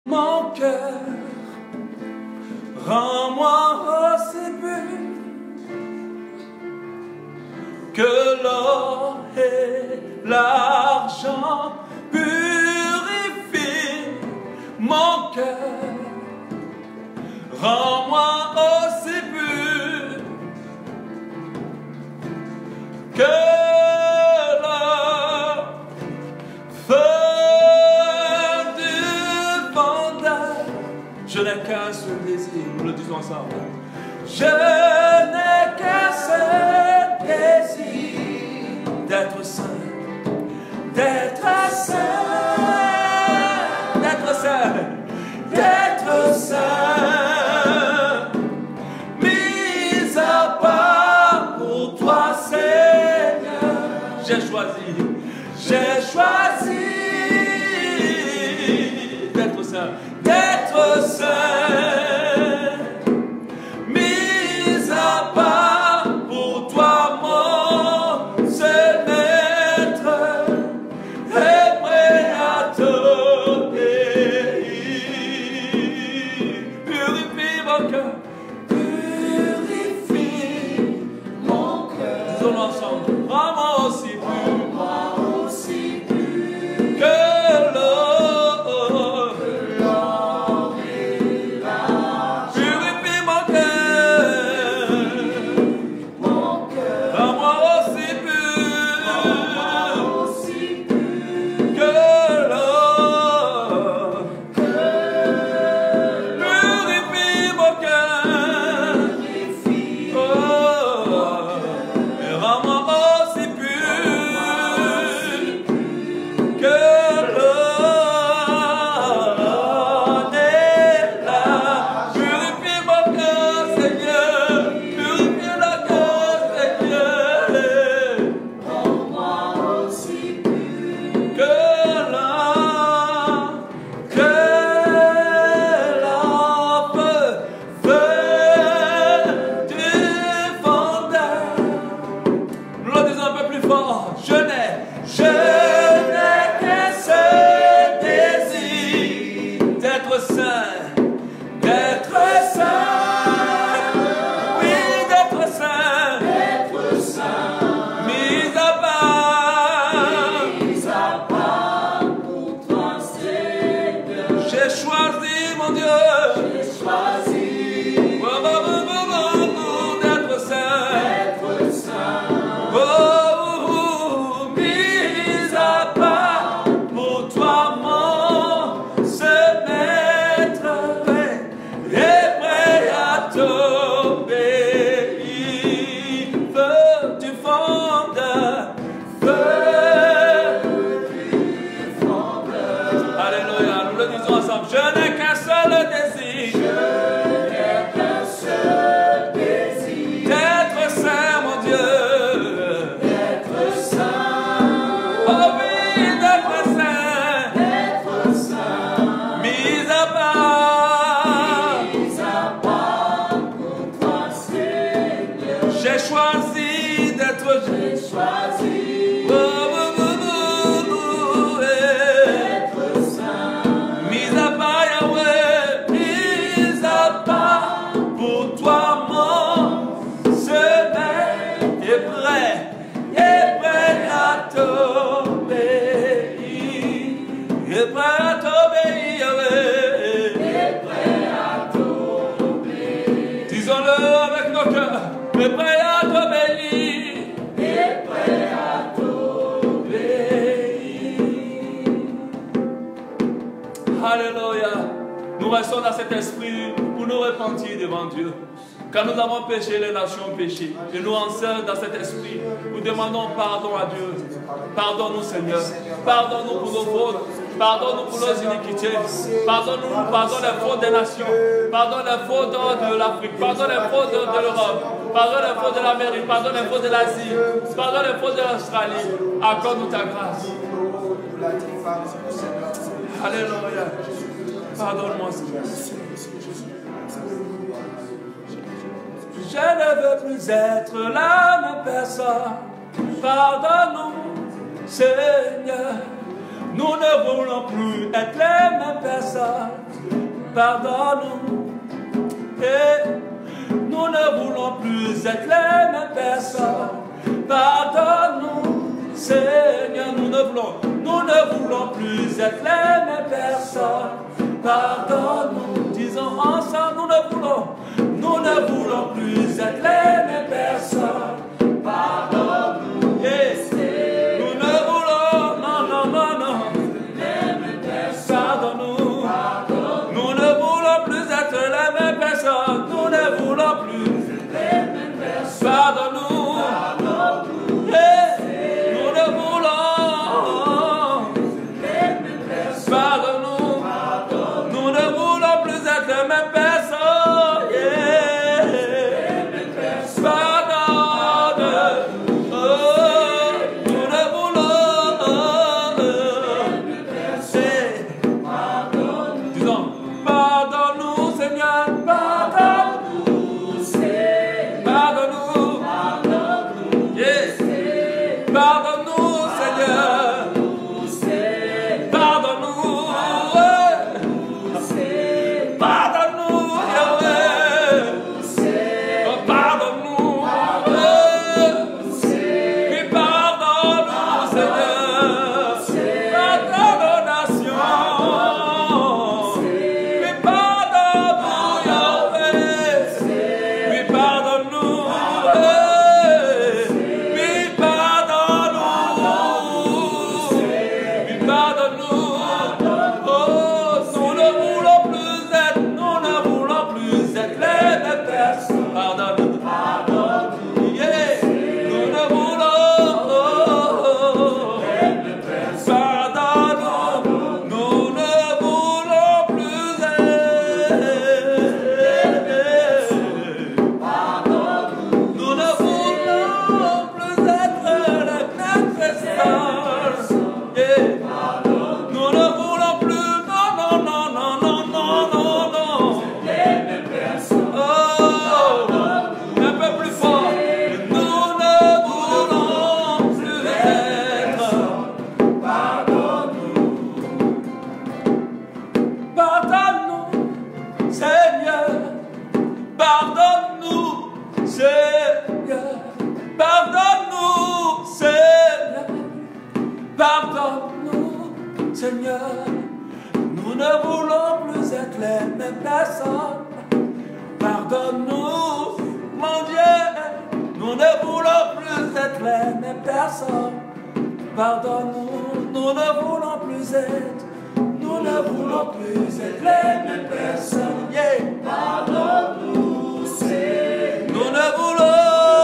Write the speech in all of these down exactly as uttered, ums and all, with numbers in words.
Mon cœur, rends-moi aussi pur que l'or et l'argent purifient mon cœur. Rends-moi aussi pur que le feu du vandal. Je n'ai qu'un seul désir, nous le disons ensemble. Je n'ai qu'un seul désir d'être saint, d'être saint, d'être saint, d'être saint. Mis à part pour toi, Seigneur, j'ai choisi, j'ai choisi d'être saint, d'être saint. Dans cet esprit pour nous repentir devant Dieu. Quand nous avons péché, les nations ont péché. Et nous enseignons dans cet esprit. Nous demandons pardon à Dieu. Pardonne-nous, Seigneur. Pardonne-nous pour nos fautes. Pardonne-nous pour nos iniquités. Pardonne-nous, pardonne les fautes des nations. Pardonne les fautes de l'Afrique. Pardonne les fautes de l'Europe. Pardonne les fautes de l'Amérique. Pardonne les fautes de l'Asie. Pardonne les fautes de l'Australie. Accorde-nous ta grâce. Alléluia. Pardonne-moi, Seigneur. Je ne veux plus être la même personne. Pardonne-nous, Seigneur. Nous ne voulons plus être les mêmes personnes. pardonne-nous. Et nous ne voulons plus être les mêmes personnes. Pardonne-nous, Seigneur, nous ne voulons, nous ne voulons plus être les mêmes personnes. Pardonne-nous, disons ensemble, nous ne voulons, nous ne voulons plus être les mêmes personnes. Pardonne-nous, yes. Nous ne voulons, non, non, non, non, les mêmes personnes. Pardonne-nous, nous ne voulons plus être les mêmes personnes. Nous ne voulons plus être les mêmes personnes. Pardonne-nous, yes. Nous ne voulons les mêmes personnes. Pardonne-nous. Nous ne voulons plus être les mêmes personnes. Yeah. Pardonne. Oh, nous ne voulons. Disons, pardonne-nous, Seigneur. Pardonne-nous, Seigneur. Pardonne-nous. Yes. Pardonne-nous, Seigneur. Pardonne-nous. Pardonne-nous, Yahweh. Pardonne-nous. Oui, pardonne-nous, Seigneur. Pardonne nos nations. Oui, pardonne-nous, Yahweh. Oui, pardonne-nous. Oui, pardonne-nous. Oui, pardonne-nous. Oh, nous ne voulons plus être, nous ne voulons plus être les mêmes personnes. Pardonne-nous. Yeah. Nous ne voulons, pardonne-nous. Nous ne voulons plus être. Nous ne voulons plus être les mêmes personnes. Yeah. Nous ne voulons plus, non, non, non, non, non, non, non, non. Oh, un peu plus fort. Nous ne voulons plus être. Pardonne-nous, Seigneur. Pardonne-nous, Seigneur. Pardonne-nous, Seigneur. Pardonne-nous, Seigneur. Nous ne voulons plus être les mêmes personnes. Pardonne-nous, mon Dieu. Nous ne voulons plus être les mêmes personnes. Pardonne-nous, nous ne voulons plus être. Nous ne voulons plus être les mêmes personnes. Yeah. Pardonne-nous, Seigneur. Nous ne voulons.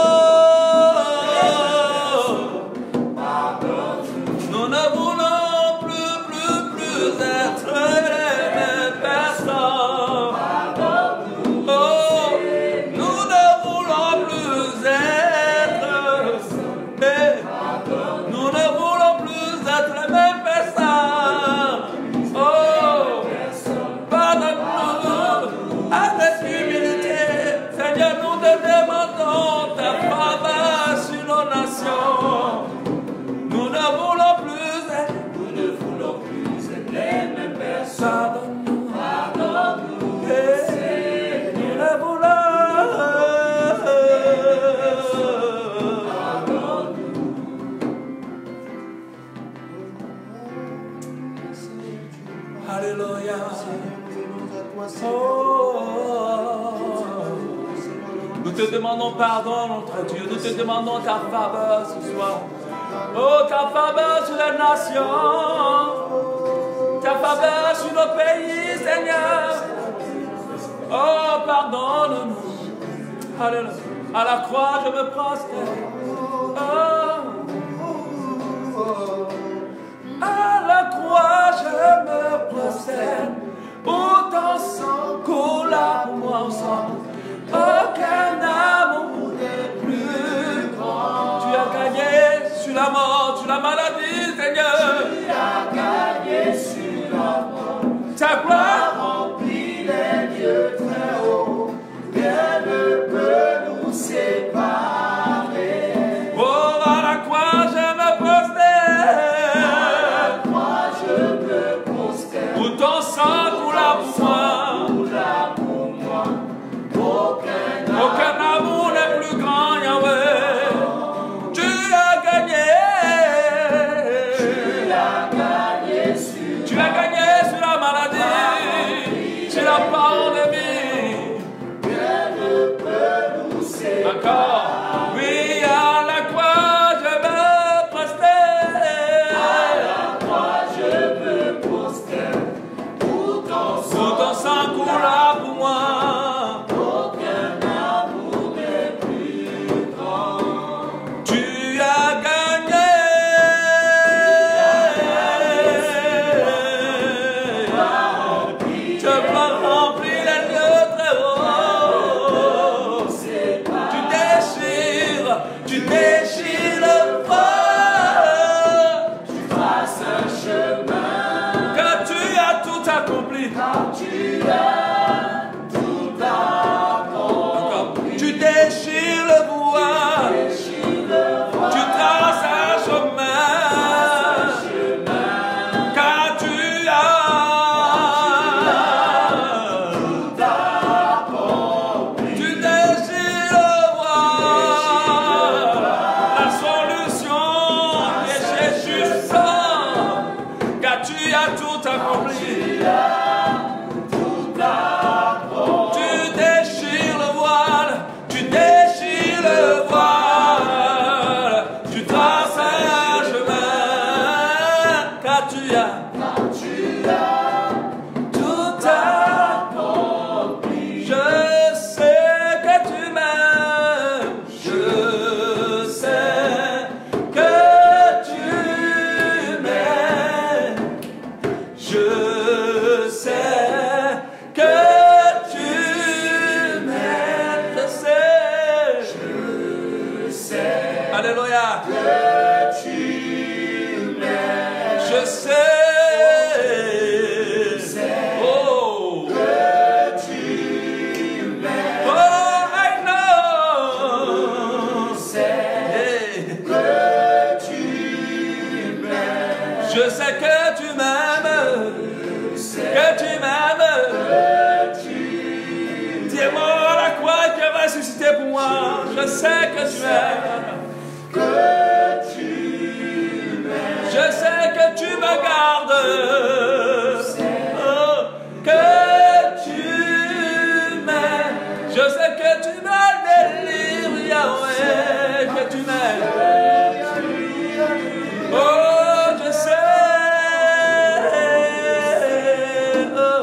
Nous ne voulons plus, plus, plus être les mêmes personnes. Oh, nous ne voulons plus être. Eh, nous ne voulons plus être les mêmes personnes. Oh, pardonne-nous avec humilité. Seigneur, nous te demandons ta faveur sur nos nations. Nous ne voulons plus être, nous ne voulons plus être les mêmes personnes. Pardonne-nous, pardonne-nous, hey, nous ne voulons. Pardonne-nous. Alléluia. Oh, nous te demandons pardon, notre Dieu. Nous te demandons ta faveur ce soir. Oh, ta faveur sur les nations, ta faveur sur nos pays, Seigneur. Oh, pardonne-nous. Alléluia. À la croix, je me prosterne. Oh. À la croix, je me prosterne. Pour ton sang coula pour moi ensemble. Aucun amour n'est plus grand. Tu as gagné sur la mort, sur la maladie, Seigneur. Tu as gagné sur la mort. Ta gloire remplit les lieux très hauts. Rien ne peut nous séparer. Oh, à la croix, je me prosterne. À la croix, je me prosterne. Pour ton sang la parole de vie. Rien ne peut nous séparer. Encore. Oui, à la croix, je veux proster. À la croix, je veux poster. Pour ton sang, Pour ton sang coula pour moi. aucun amour n'est plus grand. Tu as gagné. Tu as rempli les lieux très hauts. Tu déchires, tu déchires le voile. Tu traces un chemin, Car tu as tout accompli. car tu as tout accompli. Tu déchires le voile. Déchire le voile, Tu traces un chemin. Car tu as tout accompli. Tu déchires le voile. La solution est Jésus sang. Car tu as tout accompli. Tout accompli. Tu déchires le voile. Tu déchires le voile. Tu traces un chemin. Car tu as Car tu as tout accompli. Je sais que tu m'aimes. Je sais que tu m'aimes. Je sais que tu m'aimes. Je sais. je sais Alléluia. que tu m'aimes. Je sais. Oh. Que tu m'aimes. Oh, I know. C'est Hey. que tu m'aimes. Je sais que tu m'aimes, que tu m'aimes. Tu es mort à la croix et tu as ressuscité pour moi. Je sais que tu m'aimes. Que tu m'aimes. Je sais que tu me gardes. Oh, que tu m'aimes. Je sais que tu me délivres, Yahweh, que tu m'aimes. Oh, je sais. Oh.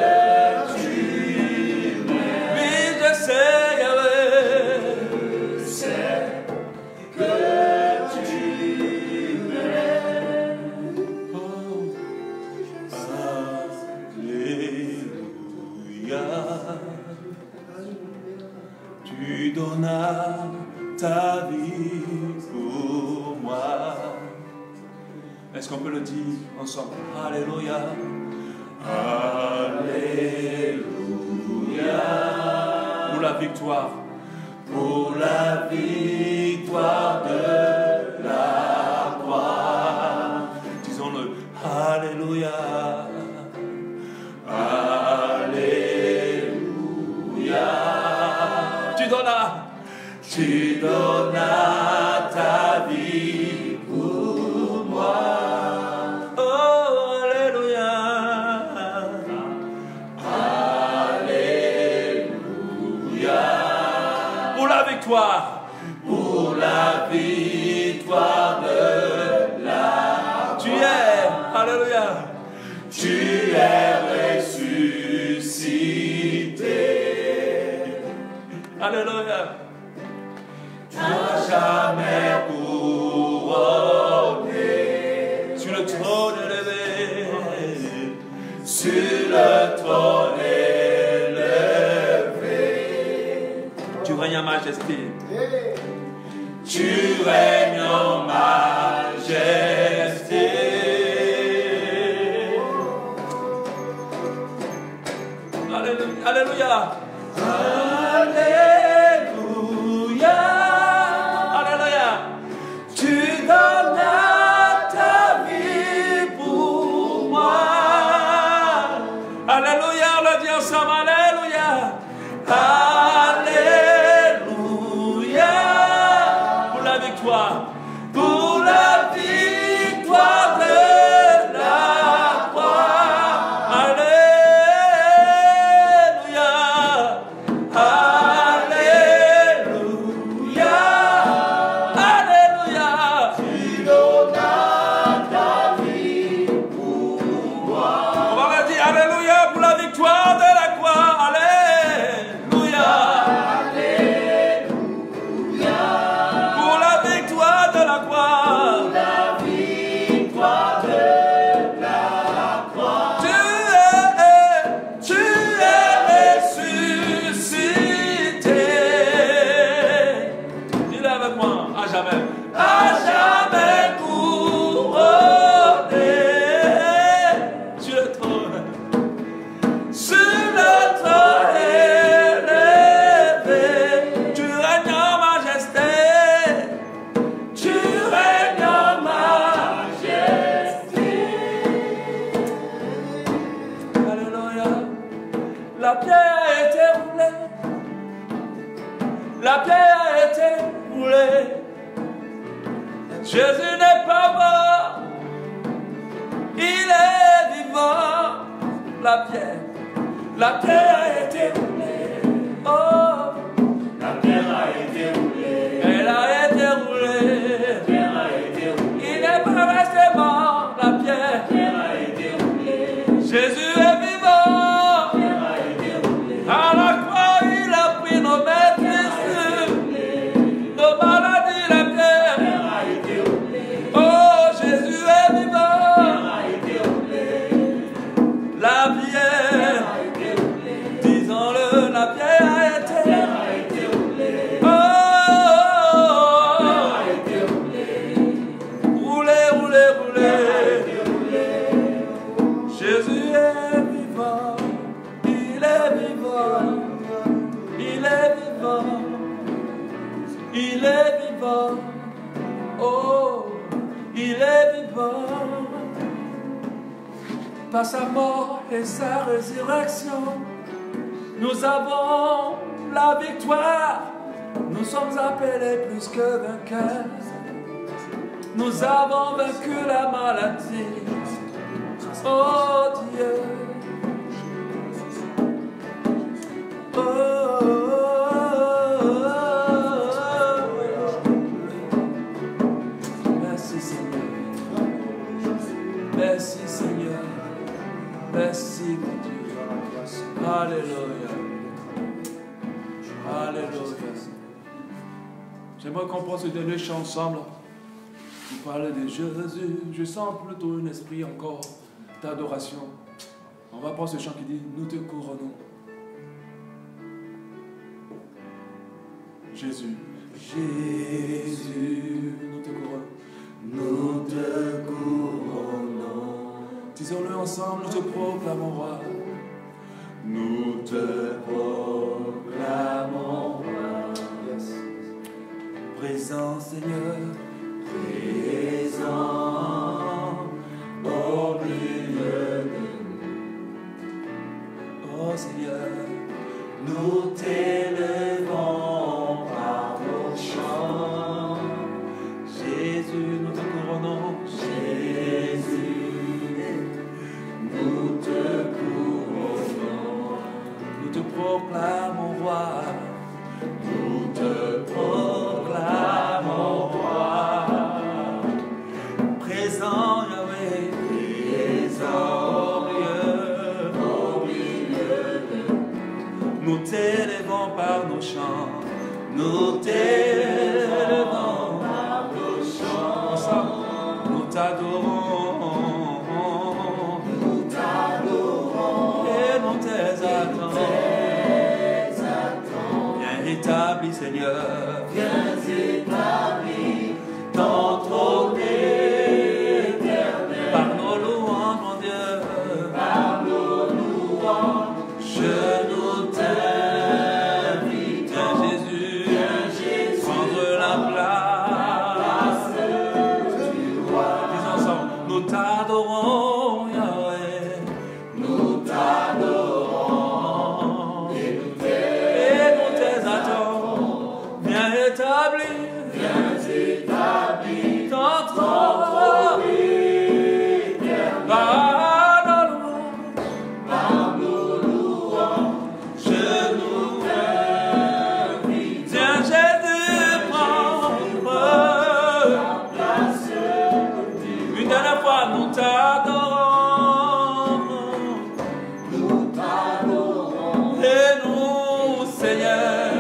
Oui, je sais, Yahweh. Oh. Alléluia. Tu donnas ta vie pour moi. Est-ce qu'on peut le dire ensemble? Alléluia. Alléluia. Pour la victoire. Pour la victoire de la croix. Disons-le. Alléluia. Alléluia. Tu donnas. Tu donnas ta vie pour moi. Oh, Alléluia. Alléluia. Pour la victoire. Pour la victoire de la Tu es. Alléluia. Tu es ressuscité. Alléluia. Tu n'as jamais couronné sur le trône élevé, sur le trône élevé. Tu règnes en majesté. Tu règnes en majesté. Alléluia. Alléluia. Alléluia. Alléluia. Tu donnes ta vie pour moi. Alléluia. On le dit ensemble. Alléluia. Alléluia. Pour la victoire. Pour la victoire de la croix. Alléluia. La pierre a été roulée. La pierre a été roulée. Jésus n'est pas mort. Il est vivant. La pierre, la pierre a été roulée. Oh, La pierre a été roulée. elle a été roulée. La pierre a été roulée. Il n'est pas resté mort. La pierre, La pierre a été roulée. Jésus est vivant. La pierre a été roulée. À la croix, il a pris nos maîtrises, nos maladies, la pierre. La pierre a été roulée. Oh, Jésus est La vivant. pierre a été roulée. La pierre, disons-le, la pierre a La été. pierre a été roulée. Oh, La pierre a été roulée. roulez, roulez, La pierre a roulez. été roulée. Jésus est vivant. Il est vivant. Il est vivant. Il est vivant. Oh, il est vivant. Par sa mort et sa résurrection, nous avons la victoire. Nous sommes appelés plus que vainqueurs. Nous avons vaincu la maladie. Oh Dieu. Oh, oh, oh, oh. Merci Seigneur. Merci Seigneur. Merci mon Dieu. Alléluia. Alléluia. J'aimerais qu'on prenne ce dernier chant ensemble. On parle de Jésus. Je sens plutôt un esprit encore d'adoration. On va prendre ce chant qui dit nous te couronnons. Jésus. Jésus. Nous te couronnons. Nous te couronnons. Disons-le ensemble, nous te proclamons roi. Nous te proclamons roi. Yes. Présent Seigneur. Présent au milieu de nous. Oh Seigneur. Nous t'élevons par nos chants. Jésus, nous te couronnons. Jésus, nous te couronnons. Nous te proclamons roi. Nous te proclamons roi. Présent Yahweh. Présent Au milieu. au milieu de nous. Nous t'élevons par nos chants. Nous t'élevons par nos chants. ensemble. Nous t'adorons. Nous t'adorons. Et nous t'exaltons. Viens établi Seigneur. Viens établi ton trône éternel. Par nos louanges mon Dieu. Par nos louanges, Je nous t'invite. Viens Jésus. viens Jésus, Prendre la place. du roi. Disons ensemble. Nous t'adorons Yahweh. Nous t'adorons Et et nous t'aimons. nous t'exaltons. Viens établi. Viens établi Ton ton trône. trône éternel. Par nos louanges. Par nos louanges, Je nous t'invite. Viens Jésus prendre La place du une dernière fois nous t'adorons nous t'adorons. et nous Seigneur.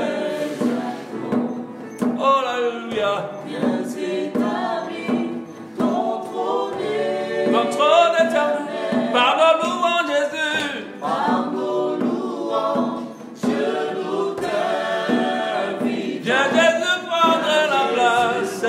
Oh alléluia. Viens établi ton trône éternel. Ton trône éternel. Par nos louanges Jésus. Par nos louanges, je nous t'invite. Viens Jésus prendre la place.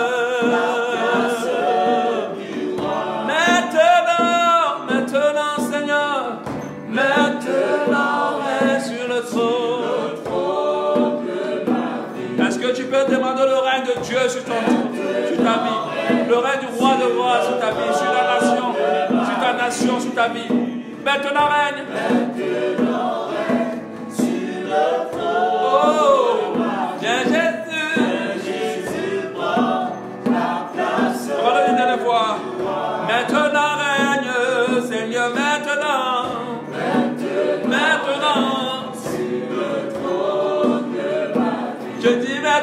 Du roi. Maintenant, maintenant Seigneur. Maintenant règne sur le trône. Trône de ma vie. Est-ce que tu peux demander le règne de Dieu sur, ton, sur ta vie? Le règne du roi de roi sur ta vie, sur la nation, sur ta nation, sur ta vie. Maintenant règne. Maintenant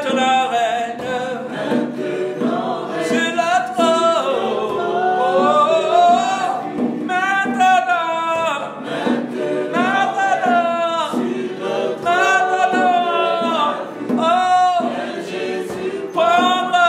maintenant règne. Maintenant règne. Sur le trône. Oh, maintenant. Maintenant. Maintenant. Oh, Jésus prendra.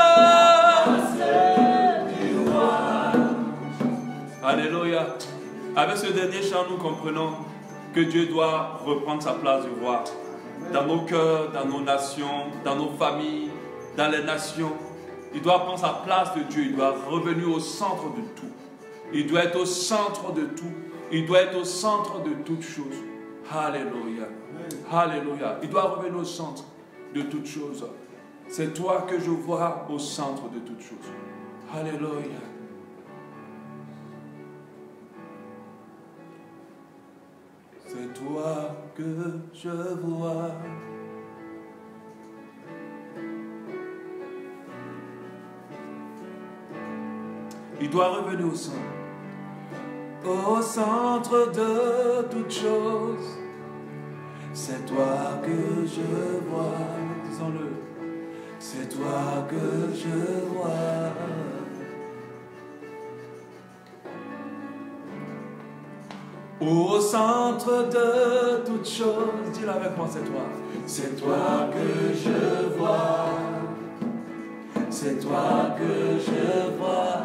Alléluia. Avec ce dernier chant, nous comprenons que Dieu doit reprendre sa place du roi dans nos cœurs, dans nos nations, dans nos familles, dans les nations. Il doit prendre sa place de Dieu. Il doit revenir au centre de tout. Il doit être au centre de tout. Il doit être au centre de toutes choses. Alléluia. Alléluia. Il doit revenir au centre de toutes choses. C'est toi que je vois au centre de toutes choses. Alléluia. C'est toi que je vois. Il doit revenir au centre. Au centre de toutes choses. C'est toi que je vois. Disons-le. C'est toi que je vois. Au centre de toutes choses, dis-le avec moi, c'est toi. C'est toi que je vois. C'est toi que je vois.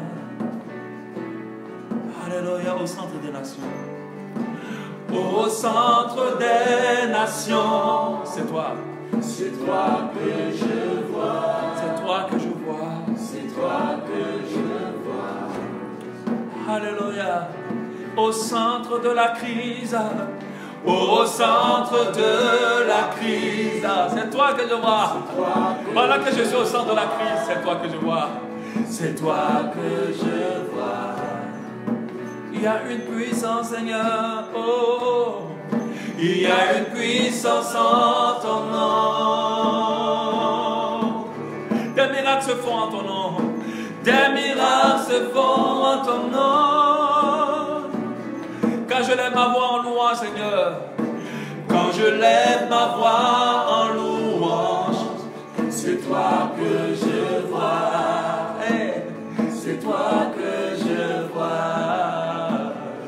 Alléluia, au centre des nations. Au centre des nations, c'est toi. C'est toi que je vois. C'est toi que je vois. C'est toi que je vois. Alléluia. Au centre de la crise, au centre de la crise, c'est toi que je vois. Voilà que je suis au centre de la crise, c'est toi que je vois. C'est toi que je vois. Il y a une puissance, Seigneur. Oh, il y a une puissance en ton nom. Des miracles se font en ton nom. Des miracles se font en ton nom. Quand je lève ma voix en louange, Seigneur. Quand je lève ma voix en louange, c'est toi que je vois. Hey, c'est toi que je vois.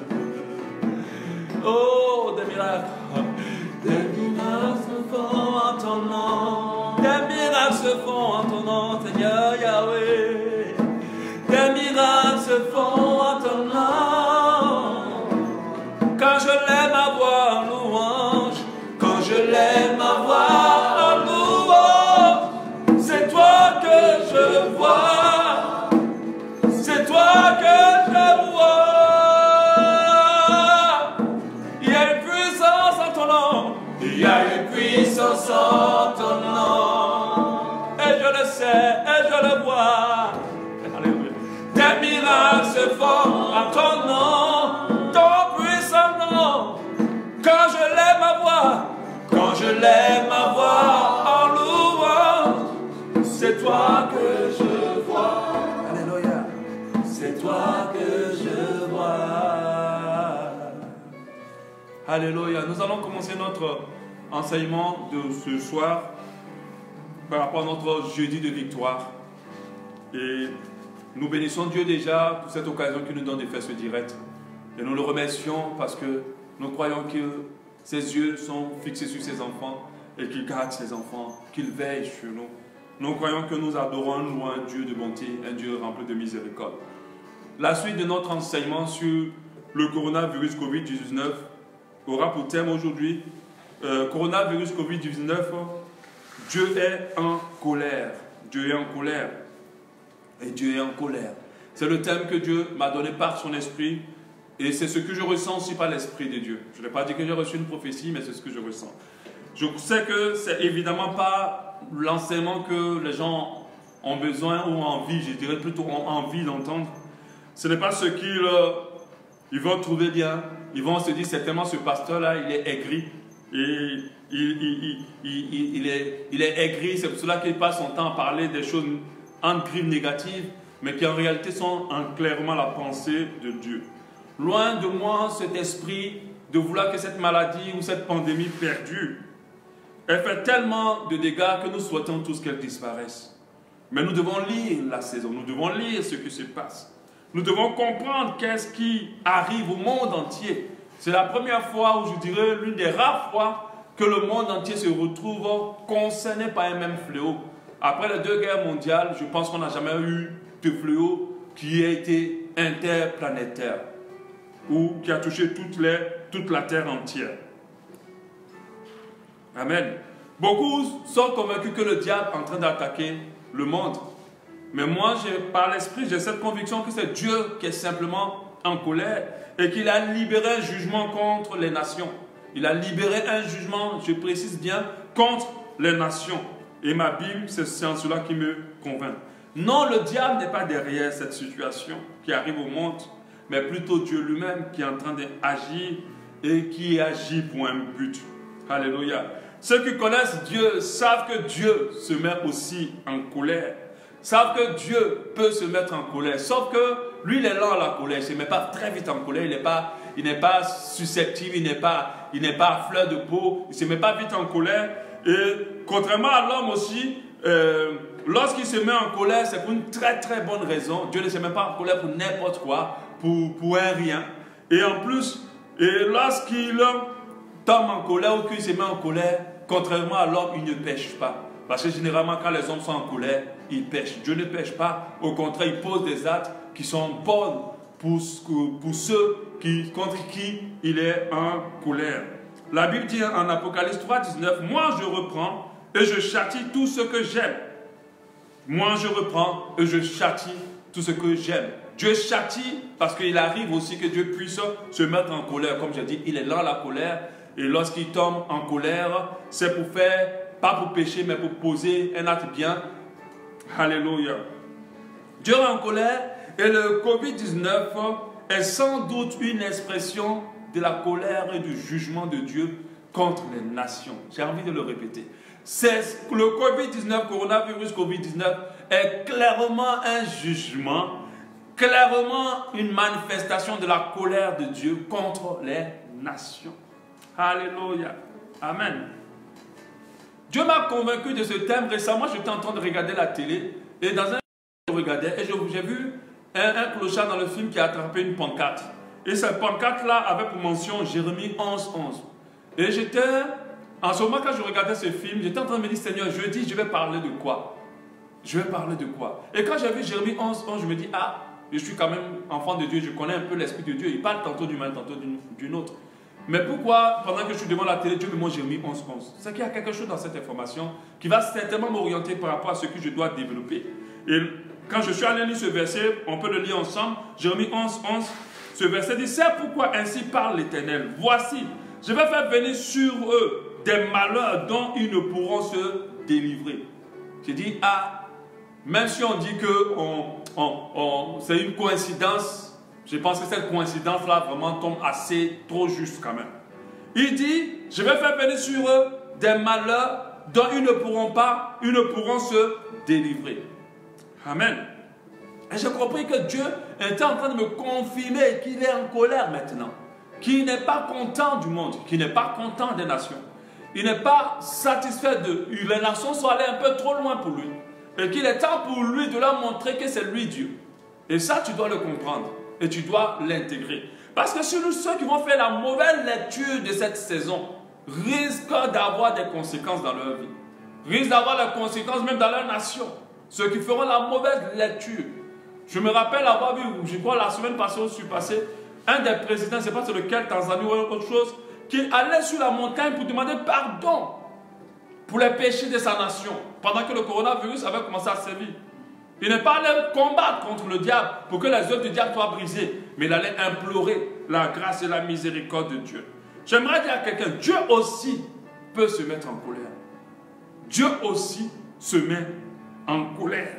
Oh, des miracles. Des miracles se font en ton nom. Des miracles se font en ton nom, Seigneur Yahweh. Des miracles se font en ton nom. Quand je lève ma voix en louange, quand je lève ma voix en louange, c'est toi que je vois, c'est toi que je vois. Il y a une puissance en ton nom, il y a une puissance en ton nom, et je le sais, et je le vois. Des miracles se font en ton nom. Quand je lève ma voix, quand je lève ma voix en louange, c'est toi que je vois. Alléluia. C'est toi que je vois. Alléluia. Nous allons commencer notre enseignement de ce soir par rapport à notre jeudi de victoire. Et nous bénissons Dieu déjà pour cette occasion qu'il nous donne de faire ce direct. Et nous le remercions parce que nous croyons que ses yeux sont fixés sur ses enfants et qu'il garde ses enfants, qu'il veille sur nous. Nous croyons que nous adorons nous un Dieu de bonté, un Dieu rempli de miséricorde. La suite de notre enseignement sur le coronavirus covid dix-neuf aura pour thème aujourd'hui euh, coronavirus covid dix-neuf, Dieu est en colère. Dieu est en colère. Et Dieu est en colère. C'est le thème que Dieu m'a donné par son esprit. Et c'est ce que je ressens aussi par l'Esprit de Dieu. Je ne vais pas dire que j'ai reçu une prophétie, mais c'est ce que je ressens. Je sais que ce n'est évidemment pas l'enseignement que les gens ont besoin ou ont envie, je dirais plutôt ont envie d'entendre. Ce n'est pas ce qu'ils euh, ils vont trouver bien. Ils vont se dire, certainement ce pasteur-là, il est aigri. Et il, il, il, il, il, est, il est aigri, c'est pour cela qu'il passe son temps à parler des choses en grives négatives, mais qui en réalité sont en clairement la pensée de Dieu. Loin de moi cet esprit de vouloir que cette maladie ou cette pandémie perdure. Elle fait tellement de dégâts que nous souhaitons tous qu'elle disparaisse. Mais nous devons lire la saison, nous devons lire ce qui se passe. Nous devons comprendre qu'est-ce qui arrive au monde entier. C'est la première fois, ou je dirais l'une des rares fois, que le monde entier se retrouve concerné par un même fléau. Après les deux guerres mondiales, je pense qu'on n'a jamais eu de fléau qui a été interplanétaire ou qui a touché toutes les, toute la terre entière. Amen. Beaucoup sont convaincus que le diable est en train d'attaquer le monde. Mais moi, par l'esprit, j'ai cette conviction que c'est Dieu qui est simplement en colère et qu'il a libéré un jugement contre les nations. Il a libéré un jugement, je précise bien, contre les nations. Et ma Bible, c'est en cela qui me convainc. Non, le diable n'est pas derrière cette situation qui arrive au monde, mais plutôt Dieu lui-même qui est en train d'agir et qui agit pour un but. Alléluia. Ceux qui connaissent Dieu savent que Dieu se met aussi en colère. Savent que Dieu peut se mettre en colère. Sauf que lui, il est lent à la colère. Il ne se met pas très vite en colère. Il n'est pas, il n'est pas susceptible. Il n'est pas, il n'est pas à fleur de peau. Il ne se met pas vite en colère. Et contrairement à l'homme aussi, euh, lorsqu'il se met en colère, c'est pour une très très bonne raison. Dieu ne se met pas en colère pour n'importe quoi, pour, pour un rien. Et en plus, et lorsqu'il tombe en colère ou qu'il se met en colère, contrairement à l'homme, il ne pêche pas. Parce que généralement, quand les hommes sont en colère, ils pêchent. Dieu ne pêche pas. Au contraire, il pose des actes qui sont bonnes pour, pour ceux qui, contre qui il est en colère. La Bible dit en Apocalypse trois, dix-neuf, « Moi, je reprends et je châtie tout ce que j'aime. Moi, je reprends et je châtie tout ce que j'aime. » Dieu châtie parce qu'il arrive aussi que Dieu puisse se mettre en colère. Comme j'ai dit, il est lent à la colère. Et lorsqu'il tombe en colère, c'est pour faire, pas pour pécher, mais pour poser un acte bien. Alléluia. Dieu est en colère et le covid dix-neuf est sans doute une expression de la colère et du jugement de Dieu contre les nations. J'ai envie de le répéter. C'est, le covid dix-neuf, coronavirus covid dix-neuf, est clairement un jugement, clairement une manifestation de la colère de Dieu contre les nations. Alléluia. Amen. Dieu m'a convaincu de ce thème. Récemment, j'étais en train de regarder la télé et dans un je regardais et j'ai vu un, un clochard dans le film qui a attrapé une pancarte. Et cette pancarte-là avait pour mention Jérémie onze, onze. Et j'étais, en ce moment, quand je regardais ce film, j'étais en train de me dire, Seigneur, je dis, je vais parler de quoi? Je vais parler de quoi? Et quand j'ai vu Jérémie onze, onze, je me dis, ah, je suis quand même enfant de Dieu, je connais un peu l'Esprit de Dieu. Il parle tantôt d'une main, tantôt d'une autre. Mais pourquoi, pendant que je suis devant la télé, Dieu me montre Jérémie onze, onze? C'est qu'il y a quelque chose dans cette information qui va certainement m'orienter par rapport à ce que je dois développer. Et quand je suis allé lire ce verset, on peut le lire ensemble, Jérémie onze, onze, ce verset dit, c'est pourquoi ainsi parle l'Éternel. Voici, je vais faire venir sur eux des malheurs dont ils ne pourront se délivrer. J'ai dit, ah, même si on dit que on, on, on, c'est une coïncidence, je pense que cette coïncidence-là vraiment tombe assez trop juste quand même. Il dit, je vais faire venir sur eux des malheurs dont ils ne pourront pas, ils ne pourront se délivrer. Amen. Et j'ai compris que Dieu était en train de me confirmer qu'il est en colère maintenant. Qu'il n'est pas content du monde, qu'il n'est pas content des nations. Il n'est pas satisfait de... Les nations sont allées un peu trop loin pour lui. Et qu'il est temps pour lui de leur montrer que c'est lui Dieu. Et ça, tu dois le comprendre. Et tu dois l'intégrer. Parce que ceux qui vont faire la mauvaise lecture de cette saison risquent d'avoir des conséquences dans leur vie. Risquent d'avoir des conséquences même dans leur nation. Ceux qui feront la mauvaise lecture. Je me rappelle avoir vu, je crois la semaine passée ou suis passé, un des présidents, je ne sais pas sur lequel, Tanzanie ou autre chose, qui allait sur la montagne pour demander pardon pour les péchés de sa nation, pendant que le coronavirus avait commencé à sévir. Il n'est pas allé combattre contre le diable pour que les œuvres du diable soient brisées, mais il allait implorer la grâce et la miséricorde de Dieu. J'aimerais dire à quelqu'un, Dieu aussi peut se mettre en colère. Dieu aussi se met en colère.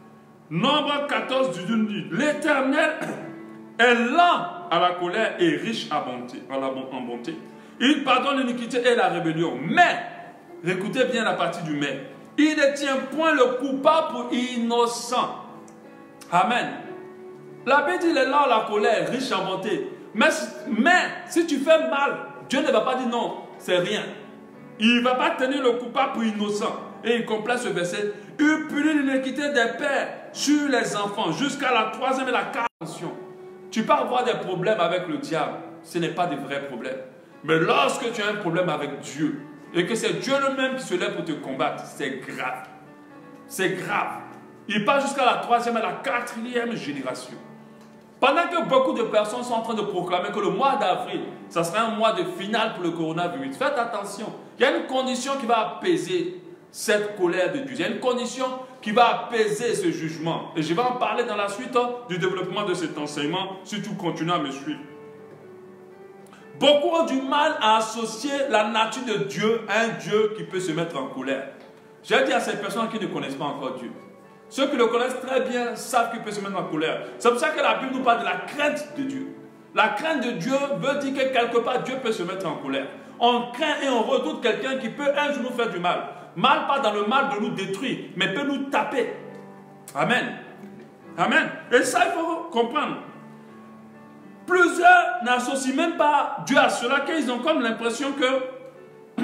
Nombre quatorze du dit, l'Éternel est lent à la colère et riche à bonté, en bonté. Il pardonne l'iniquité et la rébellion. Mais, écoutez bien la partie du mais, il ne tient point le coupable pour innocent. Amen. La Bible dit, il est lent à la colère, riche en bonté. Mais, mais, si tu fais mal, Dieu ne va pas dire non, c'est rien. Il ne va pas tenir le coupable pour innocent. Et il complète ce verset. Il punit l'iniquité des pères sur les enfants jusqu'à la troisième et la quatrième. Tu peux avoir des problèmes avec le diable. Ce n'est pas des vrais problèmes. Mais lorsque tu as un problème avec Dieu et que c'est Dieu lui-même qui se lève pour te combattre, c'est grave. C'est grave. Il part jusqu'à la troisième et la quatrième génération. Pendant que beaucoup de personnes sont en train de proclamer que le mois d'avril, ça sera un mois de finale pour le coronavirus. Faites attention. Il y a une condition qui va apaiser cette colère de Dieu. Il y a une condition qui va apaiser ce jugement. Et je vais en parler dans la suite hein, du développement de cet enseignement, si tu continues à me suivre. Beaucoup ont du mal à associer la nature de Dieu à un Dieu qui peut se mettre en colère. J'ai dit à ces personnes qui ne connaissent pas encore Dieu. Ceux qui le connaissent très bien savent qu'il peut se mettre en colère. C'est pour ça que la Bible nous parle de la crainte de Dieu. La crainte de Dieu veut dire que quelque part Dieu peut se mettre en colère. On craint et on redoute quelqu'un qui peut un jour nous faire du mal. Mal pas dans le mal de nous détruire, mais peut nous taper. Amen. Amen. Et ça, il faut comprendre. Plusieurs n'associent même pas Dieu à cela, qu'ils ont comme l'impression que,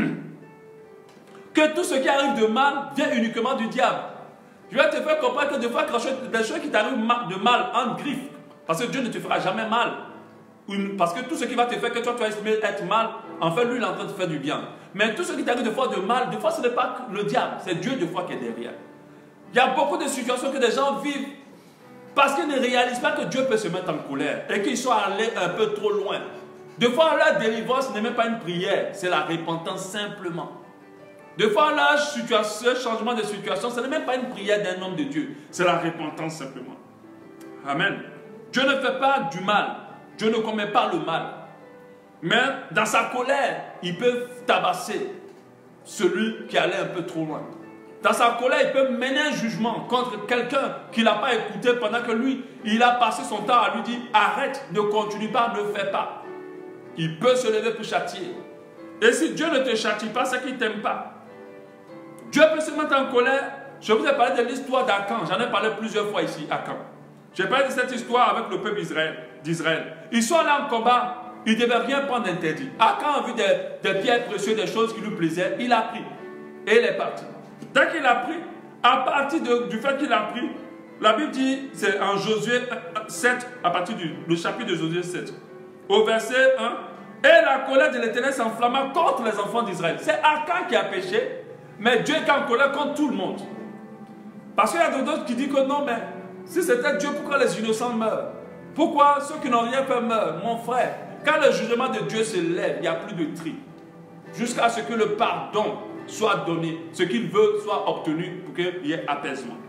que tout ce qui arrive de mal vient uniquement du diable. Je vais te faire comprendre que des fois, des choses qui t'arrivent de mal en griffe, parce que Dieu ne te fera jamais mal. Parce que tout ce qui va te faire que toi, tu vas estimer être mal, en fait, lui, il est en train de te faire du bien. Mais tout ce qui t'arrive de fois de mal, des fois, ce n'est pas le diable, c'est Dieu des fois qui est derrière. Il y a beaucoup de situations que des gens vivent parce qu'ils ne réalisent pas que Dieu peut se mettre en colère et qu'ils sont allés un peu trop loin. Des fois, leur délivrance n'est même pas une prière, c'est la repentance simplement. Des fois, leur situation, changement de situation, ce n'est même pas une prière d'un homme de Dieu, c'est la repentance simplement. Amen. Dieu ne fait pas du mal, Dieu ne commet pas le mal. Mais dans sa colère, il peut tabasser celui qui allait un peu trop loin. Dans sa colère, il peut mener un jugement contre quelqu'un qui ne l'a pas écouté pendant que lui, il a passé son temps à lui dire « Arrête, ne continue pas, ne fais pas ». Il peut se lever pour châtier. Et si Dieu ne te châtie pas, c'est qu'il ne t'aime pas. Dieu peut se mettre en colère. Je vous ai parlé de l'histoire d'Akan. J'en ai parlé plusieurs fois ici, Akan. J'ai parlé de cette histoire avec le peuple d'Israël. Ils sont allés en combat. Il ne devait rien prendre d'interdit. Akan a vu des, des pierres précieuses, des choses qui lui plaisaient. Il a pris. Et il est parti. Dès qu'il a pris, à partir de, du fait qu'il a pris, la Bible dit, c'est en Josué sept, à partir du le chapitre de Josué sept, au verset un, et la colère de l'Éternel s'enflamma contre les enfants d'Israël. C'est Akan qui a péché, mais Dieu est en colère contre tout le monde. Parce qu'il y a d'autres qui disent que non, mais si c'était Dieu, pourquoi les innocents meurent? Pourquoi ceux qui n'ont rien fait meurent? Mon frère, quand le jugement de Dieu se lève, il n'y a plus de tri. Jusqu'à ce que le pardon soit donné, ce qu'il veut soit obtenu pour qu'il y ait apaisement.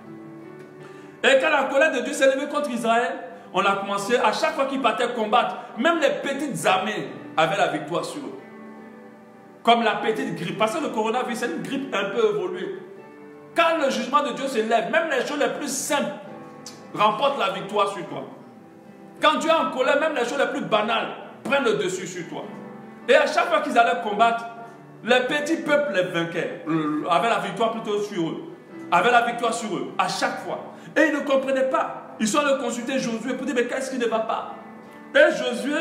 Et quand la colère de Dieu s'est levée contre Israël, on a commencé, à chaque fois qu'ils partaient combattre, même les petites armées avaient la victoire sur eux. Comme la petite grippe. Parce que le coronavirus, c'est une grippe un peu évoluée. Quand le jugement de Dieu se lève, même les choses les plus simples remportent la victoire sur toi. Quand Dieu est en colère, même les choses les plus banales prennent le dessus sur toi. Et à chaque fois qu'ils allaient combattre, les petits peuples les vainquaient, avaient la victoire plutôt sur eux, avaient la victoire sur eux, à chaque fois. Et ils ne comprenaient pas. Ils sont allés consulter Josué pour dire, mais qu'est-ce qui ne va pas? Et Josué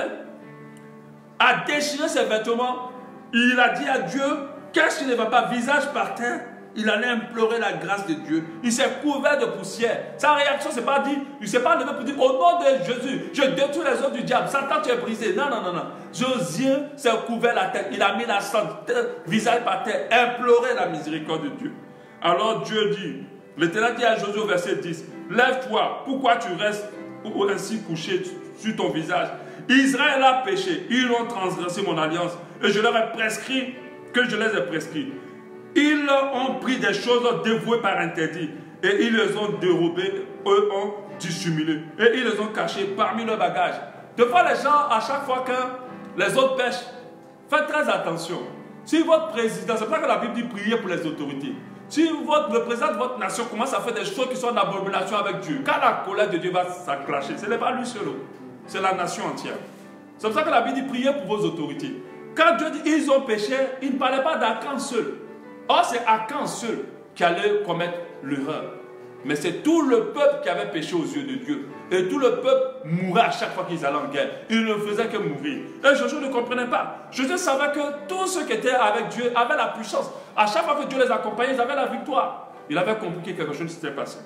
a déchiré ses vêtements. Il a dit à Dieu, qu'est-ce qui ne va pas? Visage par terre, il allait implorer la grâce de Dieu. Il s'est couvert de poussière. Sa réaction, c'est pas dit, il ne s'est pas levé pour dire, au nom de Jésus, je détruis les œuvres du diable. Satan, tu es brisé. Non, non, non, non. Josué s'est couvert la tête. Il a mis la santé, visage par terre, implorer la miséricorde de Dieu. Alors Dieu dit, l'Éternel dit à Josué au verset dix, lève-toi, pourquoi tu restes ainsi couché sur ton visage? Israël a péché, ils ont transgressé mon alliance et je leur ai prescrit que je les ai prescrits. Ils ont pris des choses dévouées par interdit et ils les ont dérobées, eux ont dissimulé et ils les ont cachées parmi leurs bagages. Des fois, les gens, à chaque fois que les autres pêchent, faites très attention. Si votre président, c'est pas que la Bible dit prier pour les autorités. Si votre, le président de votre nation commence à faire des choses qui sont en abomination avec Dieu, quand la colère de Dieu va s'acclacher, ce n'est pas lui seul, c'est la nation entière. C'est pour ça que la Bible dit prier pour vos autorités. Quand Dieu dit ils ont péché, il ne parlait pas d'Akan seul. Or, c'est Akan seul qui allait commettre l'erreur. Mais c'est tout le peuple qui avait péché aux yeux de Dieu. Et tout le peuple mourait à chaque fois qu'ils allaient en guerre. Ils ne faisaient que mourir. Et Josué ne comprenait pas. Josué savait que tous ceux qui étaient avec Dieu avaient la puissance. À chaque fois que Dieu les accompagnait, ils avaient la victoire. Il avait compris que quelque chose s'était passé.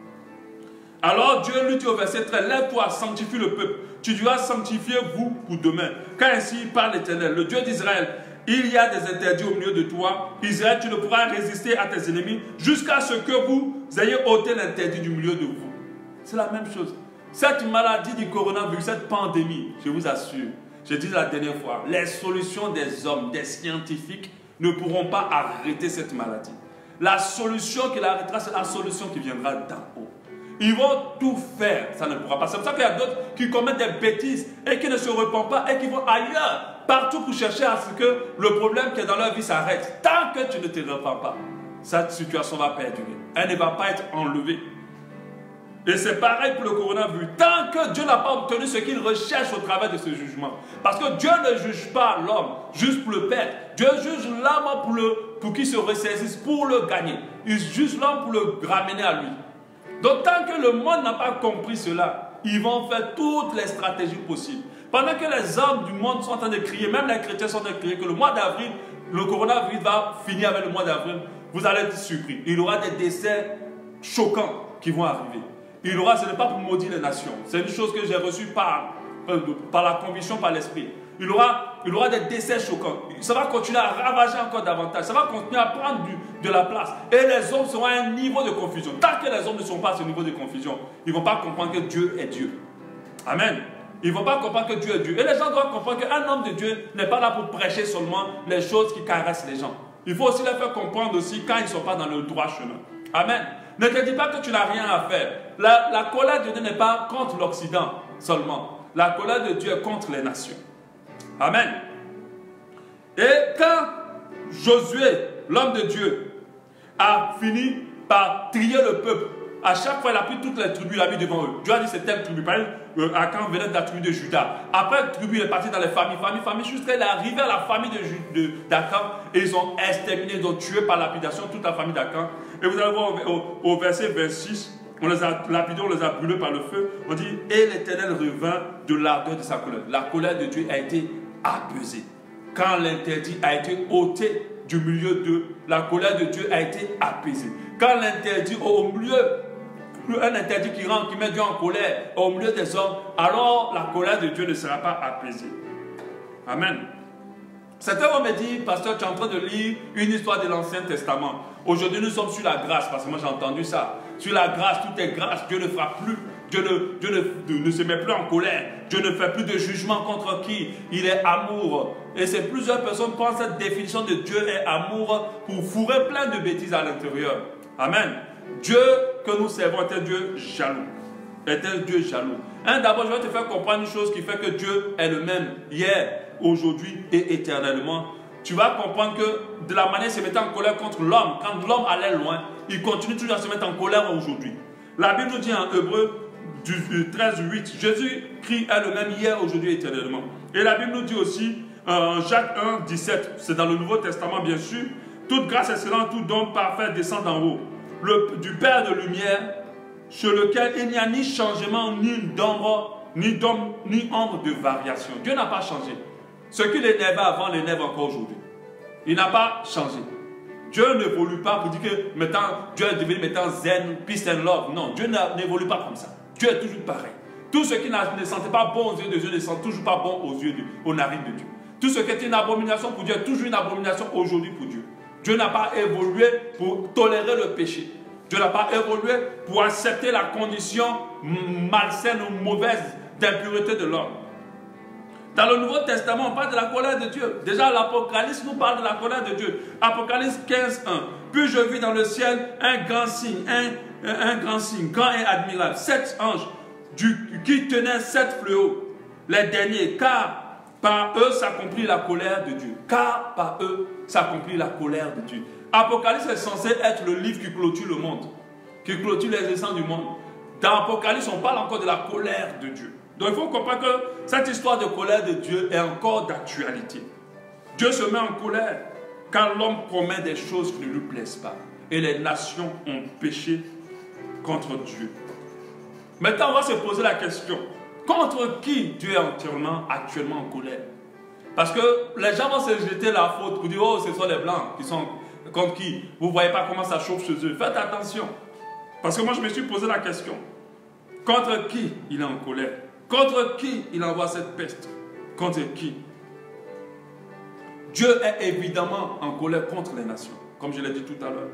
Alors Dieu lui dit au verset treize, lève-toi, sanctifie le peuple. Tu dois sanctifier vous pour demain. Car ainsi parle l'Éternel, le Dieu d'Israël. Il y a des interdits au milieu de toi. Israël, tu ne pourras résister à tes ennemis jusqu'à ce que vous ayez ôté l'interdit du milieu de vous. C'est la même chose. Cette maladie du coronavirus, cette pandémie, je vous assure, je dis la dernière fois, les solutions des hommes, des scientifiques ne pourront pas arrêter cette maladie. La solution qui l'arrêtera, c'est la solution qui viendra d'en haut. Ils vont tout faire, ça ne pourra pas. C'est pour ça qu'il y a d'autres qui commettent des bêtises et qui ne se repentent pas et qui vont ailleurs, partout pour chercher à ce que le problème qui est dans leur vie s'arrête. Tant que tu ne te repens pas, cette situation va perdurer. Elle ne va pas être enlevée. Et c'est pareil pour le coronavirus. Tant que Dieu n'a pas obtenu ce qu'il recherche au travers de ce jugement. Parce que Dieu ne juge pas l'homme juste pour le perdre. Dieu juge l'homme pour, le, pour qu'il se ressaisisse, pour le gagner. Il juge l'homme pour le ramener à lui. Donc tant que le monde n'a pas compris cela, ils vont faire toutes les stratégies possibles. Pendant que les hommes du monde sont en train de crier, même les chrétiens sont en train de crier que le mois d'avril, le coronavirus va finir avec le mois d'avril, vous allez être surpris. Il y aura des décès choquants qui vont arriver. Il y aura, ce n'est pas pour maudire les nations. C'est une chose que j'ai reçue par, euh, par la conviction, par l'esprit. Il y aura, il y aura des décès choquants. Ça va continuer à ravager encore davantage. Ça va continuer à prendre du, de la place. Et les hommes seront à un niveau de confusion. Tant que les hommes ne sont pas à ce niveau de confusion, ils ne vont pas comprendre que Dieu est Dieu. Amen. Ils ne vont pas comprendre que Dieu est Dieu. Et les gens doivent comprendre qu'un homme de Dieu n'est pas là pour prêcher seulement les choses qui caressent les gens. Il faut aussi les faire comprendre aussi quand ils ne sont pas dans le droit chemin. Amen. Ne te dis pas que tu n'as rien à faire. La, la colère de Dieu n'est pas contre l'Occident seulement. La colère de Dieu est contre les nations. Amen. Et quand Josué, l'homme de Dieu, a fini par trier le peuple, à chaque fois il a pris toutes les tribus, il a mis devant eux. Dieu a dit c'est telle tribu. Par exemple, Akan venait de la tribu de Juda. Après la tribu, il est parti dans les familles, familles, familles, jusqu'à il est arrivé à la famille d'Akan et ils ont exterminé, ils ont tué par lapidation toute la famille d'Akan. Et vous allez voir au, au, au verset vingt-six, on les a lapidés, on les a brûlés par le feu. On dit, et l'Éternel revint de l'ardeur de sa colère. La colère de Dieu a été apaisée. Quand l'interdit a été ôté du milieu de, la colère de Dieu a été apaisée. Quand l'interdit au milieu, un interdit qui rend, qui met Dieu en colère au milieu des hommes, alors la colère de Dieu ne sera pas apaisée. Amen. Certains vont me dire, pasteur, tu es en train de lire une histoire de l'Ancien Testament. Aujourd'hui, nous sommes sur la grâce, parce que moi j'ai entendu ça. Sur la grâce, tout est grâce, Dieu ne fera plus, Dieu ne, Dieu ne, ne se met plus en colère, Dieu ne fait plus de jugement contre qui, il est amour. Et c'est plusieurs personnes qui pensent cette définition de Dieu est amour pour fourrer plein de bêtises à l'intérieur. Amen. Dieu que nous servons est un Dieu jaloux. Est un Dieu jaloux. Hein, d'abord, je vais te faire comprendre une chose qui fait que Dieu est le même hier, aujourd'hui et éternellement. Tu vas comprendre que de la manière se mettant en colère contre l'homme, quand l'homme allait loin, il continue toujours à se mettre en colère aujourd'hui. La Bible nous dit en Hébreu treize, huit, Jésus-Christ est le même hier, aujourd'hui et éternellement. Et la Bible nous dit aussi, euh, Jacques un, dix-sept, c'est dans le Nouveau Testament bien sûr, toute grâce excellente, tout don parfait descend d'en haut, le, du Père de lumière, sur lequel il n'y a ni changement, ni d'ombre, ni d'ombre, ni ombre de variation. Dieu n'a pas changé. Ce qui l'énervait avant l'énerve encore aujourd'hui. Il n'a pas changé. Dieu n'évolue pas pour dire que maintenant Dieu est devenu maintenant zen, peace and love. Non, Dieu n'évolue pas comme ça. Dieu est toujours pareil. Tout ce qui ne sentait pas bon aux yeux de Dieu ne sent toujours pas bon aux yeux de, aux narines de Dieu. Tout ce qui était une abomination pour Dieu est toujours une abomination aujourd'hui pour Dieu. Dieu n'a pas évolué pour tolérer le péché. Dieu n'a pas évolué pour accepter la condition malsaine ou mauvaise d'impureté de l'homme. Dans le Nouveau Testament, on parle de la colère de Dieu. Déjà, l'Apocalypse nous parle de la colère de Dieu. Apocalypse quinze, un. Puis je vis dans le ciel un grand signe, un, un, un grand signe, grand et admirable. Sept anges du, qui tenaient sept fléaux, les derniers, car par eux s'accomplit la colère de Dieu. Car par eux s'accomplit la colère de Dieu. Apocalypse est censé être le livre qui clôture le monde, qui clôture les essents du monde. Dans Apocalypse, on parle encore de la colère de Dieu. Donc il faut comprendre que cette histoire de colère de Dieu est encore d'actualité. Dieu se met en colère quand l'homme promet des choses qui ne lui plaisent pas. Et les nations ont péché contre Dieu. Maintenant, on va se poser la question. Contre qui Dieu est actuellement, actuellement en colère? Parce que les gens vont se jeter la faute pour dire, oh, ce sont les Blancs qui sont contre qui? Vous ne voyez pas comment ça chauffe chez eux. Faites attention. Parce que moi, je me suis posé la question. Contre qui il est en colère? Contre qui il envoie cette peste? Contre qui? Dieu est évidemment en colère contre les nations, comme je l'ai dit tout à l'heure.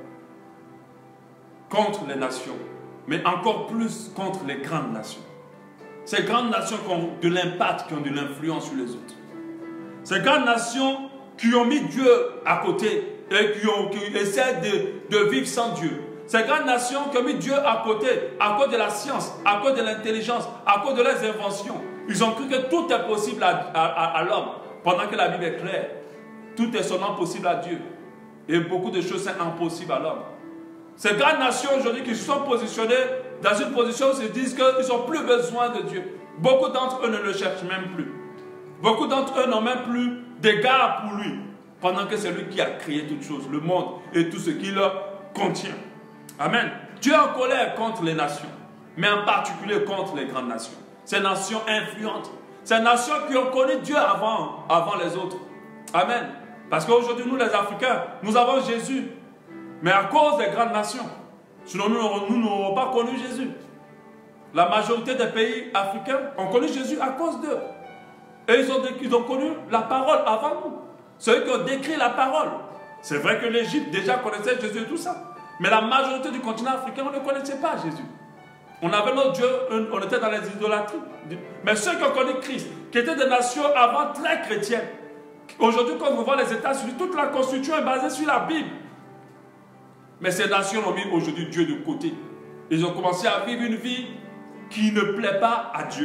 Contre les nations, mais encore plus contre les grandes nations. Ces grandes nations qui ont de l'impact, qui ont de l'influence sur les autres. Ces grandes nations qui ont mis Dieu à côté et qui, ont, qui essaient de, de vivre sans Dieu. Ces grandes nations qui ont mis Dieu à côté à cause de la science, à cause de l'intelligence, à cause de leurs inventions. Ils ont cru que tout est possible à, à, à, à l'homme, pendant que la Bible est claire. Tout est seulement possible à Dieu. Et beaucoup de choses sont impossibles à l'homme. Ces grandes nations aujourd'hui qui se sont positionnées dans une position où ils se disent qu'ils n'ont plus besoin de Dieu. Beaucoup d'entre eux ne le cherchent même plus. Beaucoup d'entre eux n'ont même plus d'égard pour lui. Pendant que c'est lui qui a créé toutes choses, le monde et tout ce qu'il contient. Amen. Dieu est en colère contre les nations, mais en particulier contre les grandes nations. Ces nations influentes. Ces nations qui ont connu Dieu avant, avant les autres. Amen. Parce qu'aujourd'hui, nous les Africains, nous avons Jésus. Mais à cause des grandes nations. Sinon, nous n'aurons pas connu Jésus. La majorité des pays africains ont connu Jésus à cause d'eux. Et ils ont, ils ont connu la parole avant nous. Ceux qui ont décrit la parole. C'est vrai que l'Égypte déjà connaissait Jésus et tout ça. Mais la majorité du continent africain, on ne connaissait pas Jésus. On avait notre Dieu, on était dans les idolâtries. Mais ceux qui ont connu Christ, qui étaient des nations avant très chrétiennes, aujourd'hui, quand on voit les États-Unis, toute la constitution est basée sur la Bible. Mais ces nations ont mis aujourd'hui Dieu de côté. Ils ont commencé à vivre une vie qui ne plaît pas à Dieu.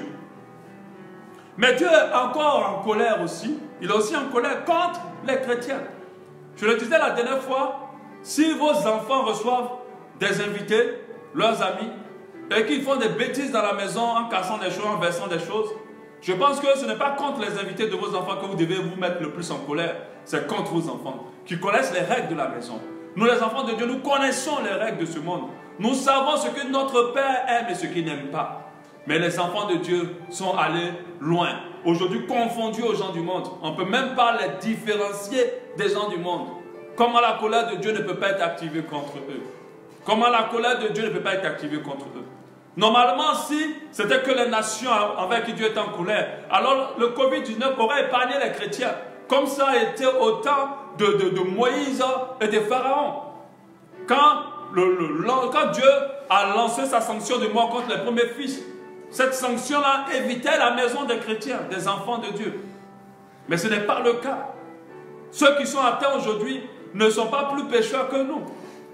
Mais Dieu est encore en colère aussi. Il est aussi en colère contre les chrétiens. Je le disais la dernière fois, si vos enfants reçoivent des invités, leurs amis, et qu'ils font des bêtises dans la maison en cassant des choses, en versant des choses, je pense que ce n'est pas contre les invités de vos enfants que vous devez vous mettre le plus en colère. C'est contre vos enfants qui connaissent les règles de la maison. Nous les enfants de Dieu, nous connaissons les règles de ce monde. Nous savons ce que notre Père aime et ce qu'il n'aime pas. Mais les enfants de Dieu sont allés loin. Aujourd'hui confondus aux gens du monde. On ne peut même pas les différencier des gens du monde. Comment la colère de Dieu ne peut pas être activée contre eux? Comment la colère de Dieu ne peut pas être activée contre eux? Normalement, si c'était que les nations avec qui Dieu est en colère, alors le Covid dix-neuf aurait épargné les chrétiens. Comme ça a été au temps de, de, de Moïse et de Pharaon. Quand, le, le, quand Dieu a lancé sa sanction de mort contre les premiers fils, cette sanction-là évitait la maison des chrétiens, des enfants de Dieu. Mais ce n'est pas le cas. Ceux qui sont atteints aujourd'hui ne sont pas plus pécheurs que nous.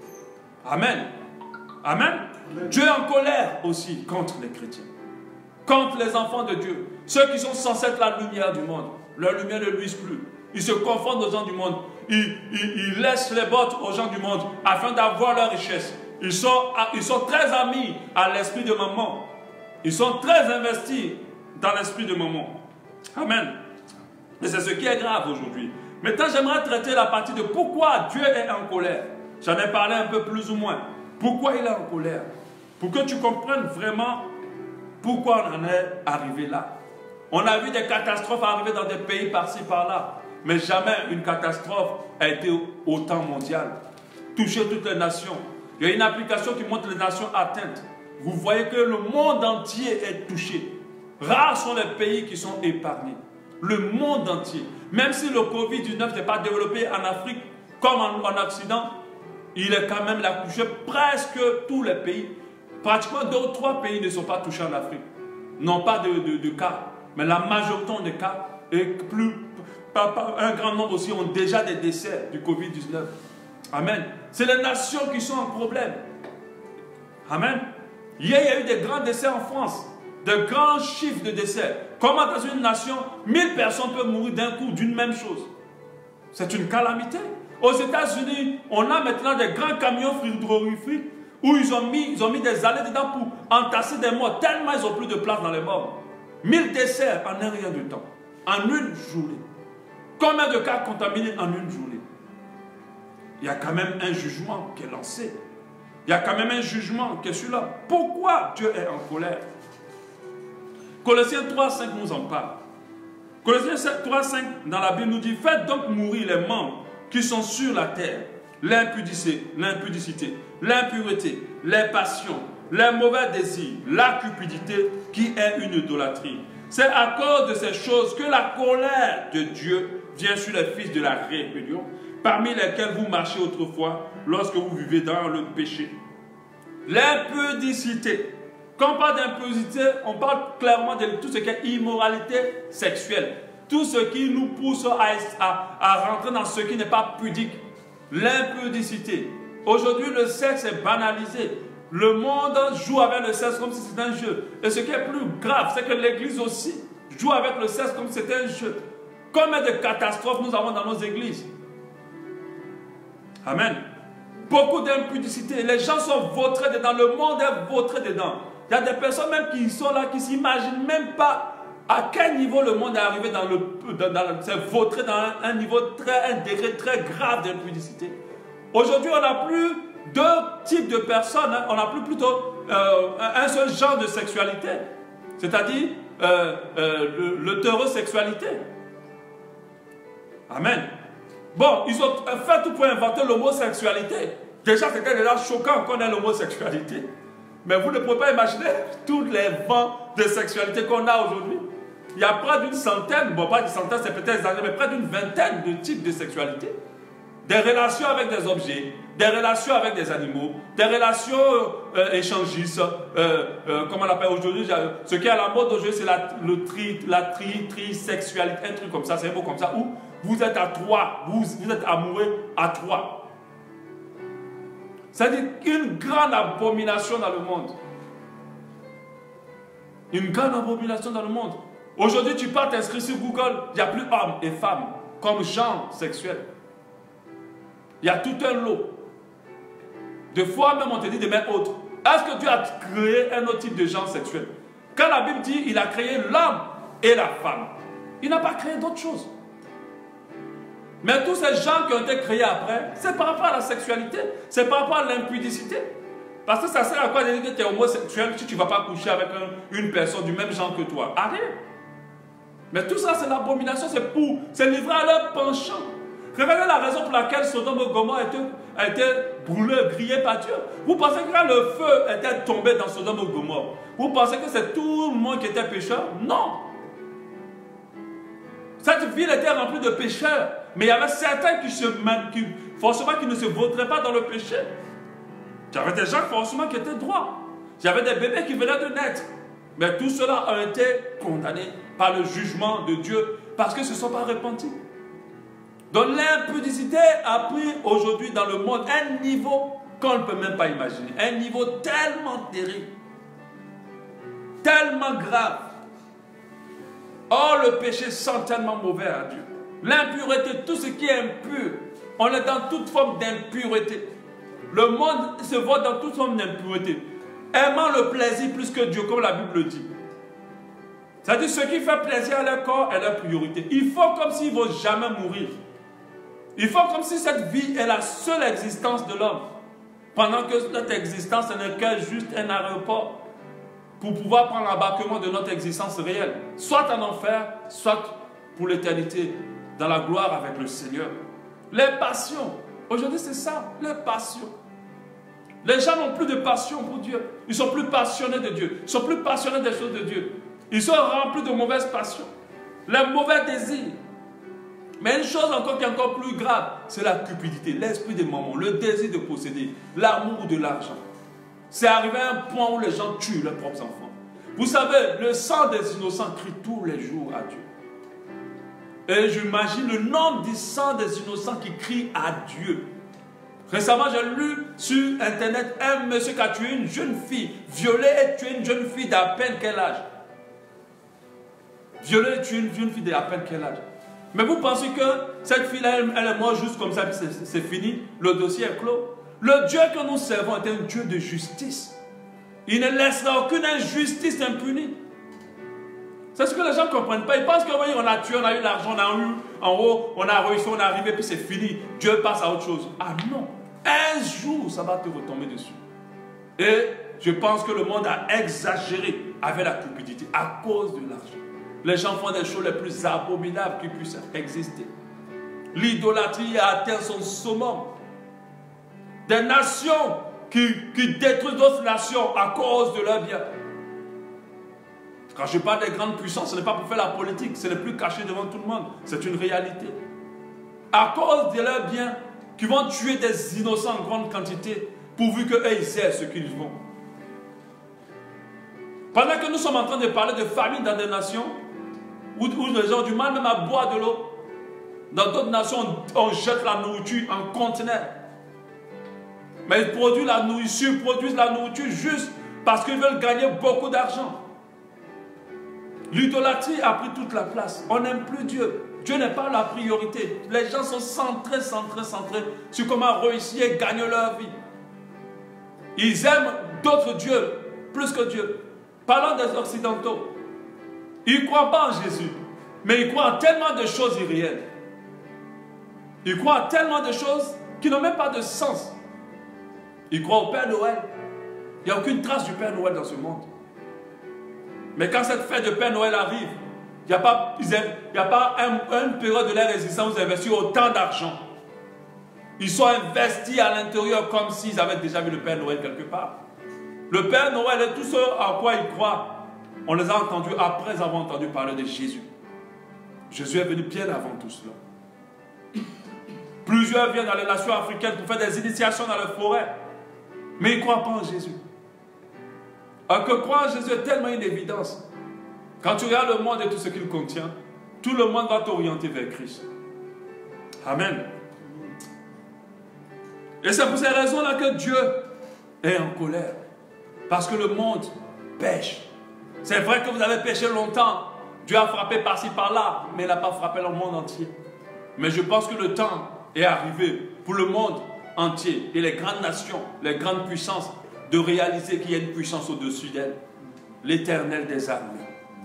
Amen. Amen. Dieu est en colère aussi contre les chrétiens, contre les enfants de Dieu, ceux qui sont censés être la lumière du monde. Leur lumière ne luise plus. Ils se confondent aux gens du monde. Ils, ils, ils laissent les bottes aux gens du monde afin d'avoir leur richesse. Ils sont, ils sont très amis à l'esprit de maman. Ils sont très investis dans l'esprit de maman. Amen. Et c'est ce qui est grave aujourd'hui. Maintenant, j'aimerais traiter la partie de pourquoi Dieu est en colère. J'en ai parlé un peu plus ou moins. Pourquoi il est en colère? Pour que tu comprennes vraiment pourquoi on en est arrivé là. On a vu des catastrophes arriver dans des pays par-ci, par-là. Mais jamais une catastrophe a été autant mondiale. Toucher toutes les nations. Il y a une application qui montre les nations atteintes. Vous voyez que le monde entier est touché. Rares sont les pays qui sont épargnés. Le monde entier. Même si le Covid dix-neuf n'est pas développé en Afrique comme en, en Occident, il est quand même là touché presque tous les pays. Pratiquement deux ou trois pays ne sont pas touchés en Afrique. Non pas de, de, de cas, mais la majorité des cas et plus, un grand nombre aussi ont déjà des décès du Covid dix-neuf. Amen. C'est les nations qui sont en problème. Amen. Hier, il y a eu des grands décès en France. De grands chiffres de décès. Comment dans une nation, mille personnes peuvent mourir d'un coup d'une même chose? C'est une calamité. Aux États-Unis, on a maintenant des grands camions frigorifiques où ils ont, mis, ils ont mis des allées dedans pour entasser des morts, tellement ils n'ont plus de place dans les morts. mille décès en un rien de temps. En une journée. Combien de cas contaminés en une journée? Il y a quand même un jugement qui est lancé. Il y a quand même un jugement qui est celui-là. Pourquoi Dieu est en colère? Colossiens trois, cinq nous en parle. Colossiens trois, cinq dans la Bible nous dit: faites donc mourir les membres qui sont sur la terre, l'impudicité, l'impudicité, l'impureté, les passions, les mauvais désirs, la cupidité qui est une idolâtrie. C'est à cause de ces choses que la colère de Dieu vient sur les fils de la rébellion, parmi lesquels vous marchez autrefois lorsque vous vivez dans le péché. L'impudicité. Quand on parle d'impudicité, on parle clairement de tout ce qui est immoralité sexuelle. Tout ce qui nous pousse à, à, à rentrer dans ce qui n'est pas pudique. L'impudicité. Aujourd'hui, le sexe est banalisé. Le monde joue avec le sexe comme si c'était un jeu. Et ce qui est plus grave, c'est que l'Église aussi joue avec le sexe comme si c'était un jeu. Combien de catastrophes nous avons dans nos églises? Amen. Beaucoup d'impudicité. Les gens sont vautrés dedans. Le monde est vautré dedans. Il y a des personnes même qui sont là, qui ne s'imaginent même pas à quel niveau le monde est arrivé dans le... Dans, dans, c'est vautré dans un, un niveau très... un degré très grave d'impudicité. Aujourd'hui, on n'a plus deux types de personnes. Hein. On n'a plus plutôt euh, un seul genre de sexualité. C'est-à-dire euh, euh, l'hétérosexualité. Amen. Bon, ils ont fait tout pour inventer l'homosexualité. Déjà, c'était déjà choquant qu'on ait l'homosexualité. Mais vous ne pouvez pas imaginer tous les vents de sexualité qu'on a aujourd'hui. Il y a près d'une centaine, bon pas une centaine, c'est peut-être exagéré, mais près d'une vingtaine de types de sexualité. Des relations avec des objets, des relations avec des animaux, des relations euh, échangistes, euh, euh, comment on l'appelle aujourd'hui, ce qui est à la mode aujourd'hui, c'est la, le tri, la tri, trisexualité, un truc comme ça, c'est un mot comme ça, où vous êtes à trois, vous, vous êtes amoureux à trois. C'est-à-dire une grande abomination dans le monde. Une grande abomination dans le monde. Aujourd'hui, tu pars t'inscrire sur Google, il n'y a plus hommes et femmes comme genre sexuel. Il y a tout un lot. Des fois même on te dit de mettre autre. Est-ce que Dieu a créé un autre type de genre sexuel? Quand la Bible dit il a créé l'homme et la femme, il n'a pas créé d'autre chose. Mais tous ces gens qui ont été créés après, c'est par rapport à la sexualité, c'est par rapport à l'impudicité. Parce que ça sert à quoi de dire que tu es homosexuel si tu ne vas pas coucher avec un, une personne du même genre que toi? Arrête. Mais tout ça, c'est l'abomination, c'est pour, c'est livré à leur penchant. Regardez la raison pour laquelle Sodome et Gomorrhe a été, a été brûlé, grillé par Dieu. Vous pensez que quand le feu était tombé dans Sodome et Gomorrhe, vous pensez que c'est tout le monde qui était pécheur? Non. Cette ville était remplie de pécheurs. Mais il y avait certains qui, se, qui, forcément, qui ne se vautraient pas dans le péché. Il y avait des gens forcément qui étaient droits. Il y avait des bébés qui venaient de naître. Mais tout cela a été condamné par le jugement de Dieu parce qu'ils ne se sont pas repentis. Donc l'impudicité a pris aujourd'hui dans le monde un niveau qu'on ne peut même pas imaginer. Un niveau tellement terrible. Tellement grave. Or le péché sent tellement mauvais à Dieu. L'impureté, tout ce qui est impur, on est dans toute forme d'impureté. Le monde se voit dans toute forme d'impureté. Aimant le plaisir plus que Dieu, comme la Bible le dit. C'est-à-dire ce qui fait plaisir à leur corps est leur priorité. Ils font comme s'ils ne vont jamais mourir. Ils font comme si cette vie est la seule existence de l'homme. Pendant que notre existence n'est que juste un aéroport pour pouvoir prendre l'embarquement de notre existence réelle. Soit en enfer, soit pour l'éternité. Dans la gloire avec le Seigneur. Les passions. Aujourd'hui, c'est ça, les passions. Les gens n'ont plus de passion pour Dieu. Ils ne sont plus passionnés de Dieu. Ils ne sont plus passionnés des choses de Dieu. Ils sont remplis de mauvaises passions. Les mauvais désirs. Mais une chose encore qui est encore plus grave, c'est la cupidité, l'esprit des mamans, le désir de posséder, l'amour de l'argent. C'est arrivé à un point où les gens tuent leurs propres enfants. Vous savez, le sang des innocents crie tous les jours à Dieu. Et j'imagine le nombre du sang des innocents qui crient à Dieu. Récemment, j'ai lu sur internet un monsieur qui a tué une jeune fille, violé et tué une jeune fille d'à peine quel âge? Violé et tué une jeune fille d'à peine quel âge? Mais vous pensez que cette fille-là, elle, elle est morte juste comme ça, puis c'est fini, le dossier est clos? Le Dieu que nous servons est un Dieu de justice. Il ne laissera aucune injustice impunie. C'est ce que les gens ne comprennent pas. Ils pensent que oui, on a tué, on a eu l'argent, on a eu en haut, on a réussi, on est arrivé, puis c'est fini. Dieu passe à autre chose. Ah non. Un jour, ça va te retomber dessus. Et je pense que le monde a exagéré avec la cupidité à cause de l'argent. Les gens font des choses les plus abominables qui puissent exister. L'idolâtrie a atteint son summum. Des nations qui, qui détruisent d'autres nations à cause de leurs biens. Quand je parle des grandes puissances, ce n'est pas pour faire la politique, ce n'est plus caché devant tout le monde, c'est une réalité. À cause de leurs biens, qui vont tuer des innocents en grande quantité, pourvu qu'eux ils aient ce qu'ils vont. Pendant que nous sommes en train de parler de famine dans des nations, où, où les gens ont du mal même à boire de l'eau, dans d'autres nations, on, on jette la nourriture en conteneur. Mais ils produisent la nourriture, ils produisent la nourriture juste parce qu'ils veulent gagner beaucoup d'argent. L'idolâtrie a pris toute la place. On n'aime plus Dieu. Dieu n'est pas la priorité. Les gens sont centrés, centrés, centrés sur comment réussir et gagner leur vie. Ils aiment d'autres dieux plus que Dieu. Parlons des Occidentaux. Ils ne croient pas en Jésus, mais ils croient en tellement de choses irréelles. Ils croient en tellement de choses qui n'ont même pas de sens. Ils croient au Père Noël. Il n'y a aucune trace du Père Noël dans ce monde. Mais quand cette fête de Père Noël arrive, il n'y a pas, il y a pas un, une période de leur existence où ils investissent autant d'argent. Ils sont investis à l'intérieur comme s'ils avaient déjà vu le Père Noël quelque part. Le Père Noël et tout ce à quoi ils croient, on les a entendus après avoir entendu parler de Jésus. Jésus est venu bien avant tout cela. Plusieurs viennent dans les nations africaines pour faire des initiations dans les forêts. Mais ils ne croient pas en Jésus. Alors que croire en Jésus est tellement une évidence. Quand tu regardes le monde et tout ce qu'il contient, tout le monde va t'orienter vers Christ. Amen. Et c'est pour ces raisons-là que Dieu est en colère. Parce que le monde pêche. C'est vrai que vous avez péché longtemps. Dieu a frappé par-ci, par-là, mais il n'a pas frappé le monde entier. Mais je pense que le temps est arrivé pour le monde entier et les grandes nations, les grandes puissances, de réaliser qu'il y a une puissance au-dessus d'elle. L'Éternel des armées.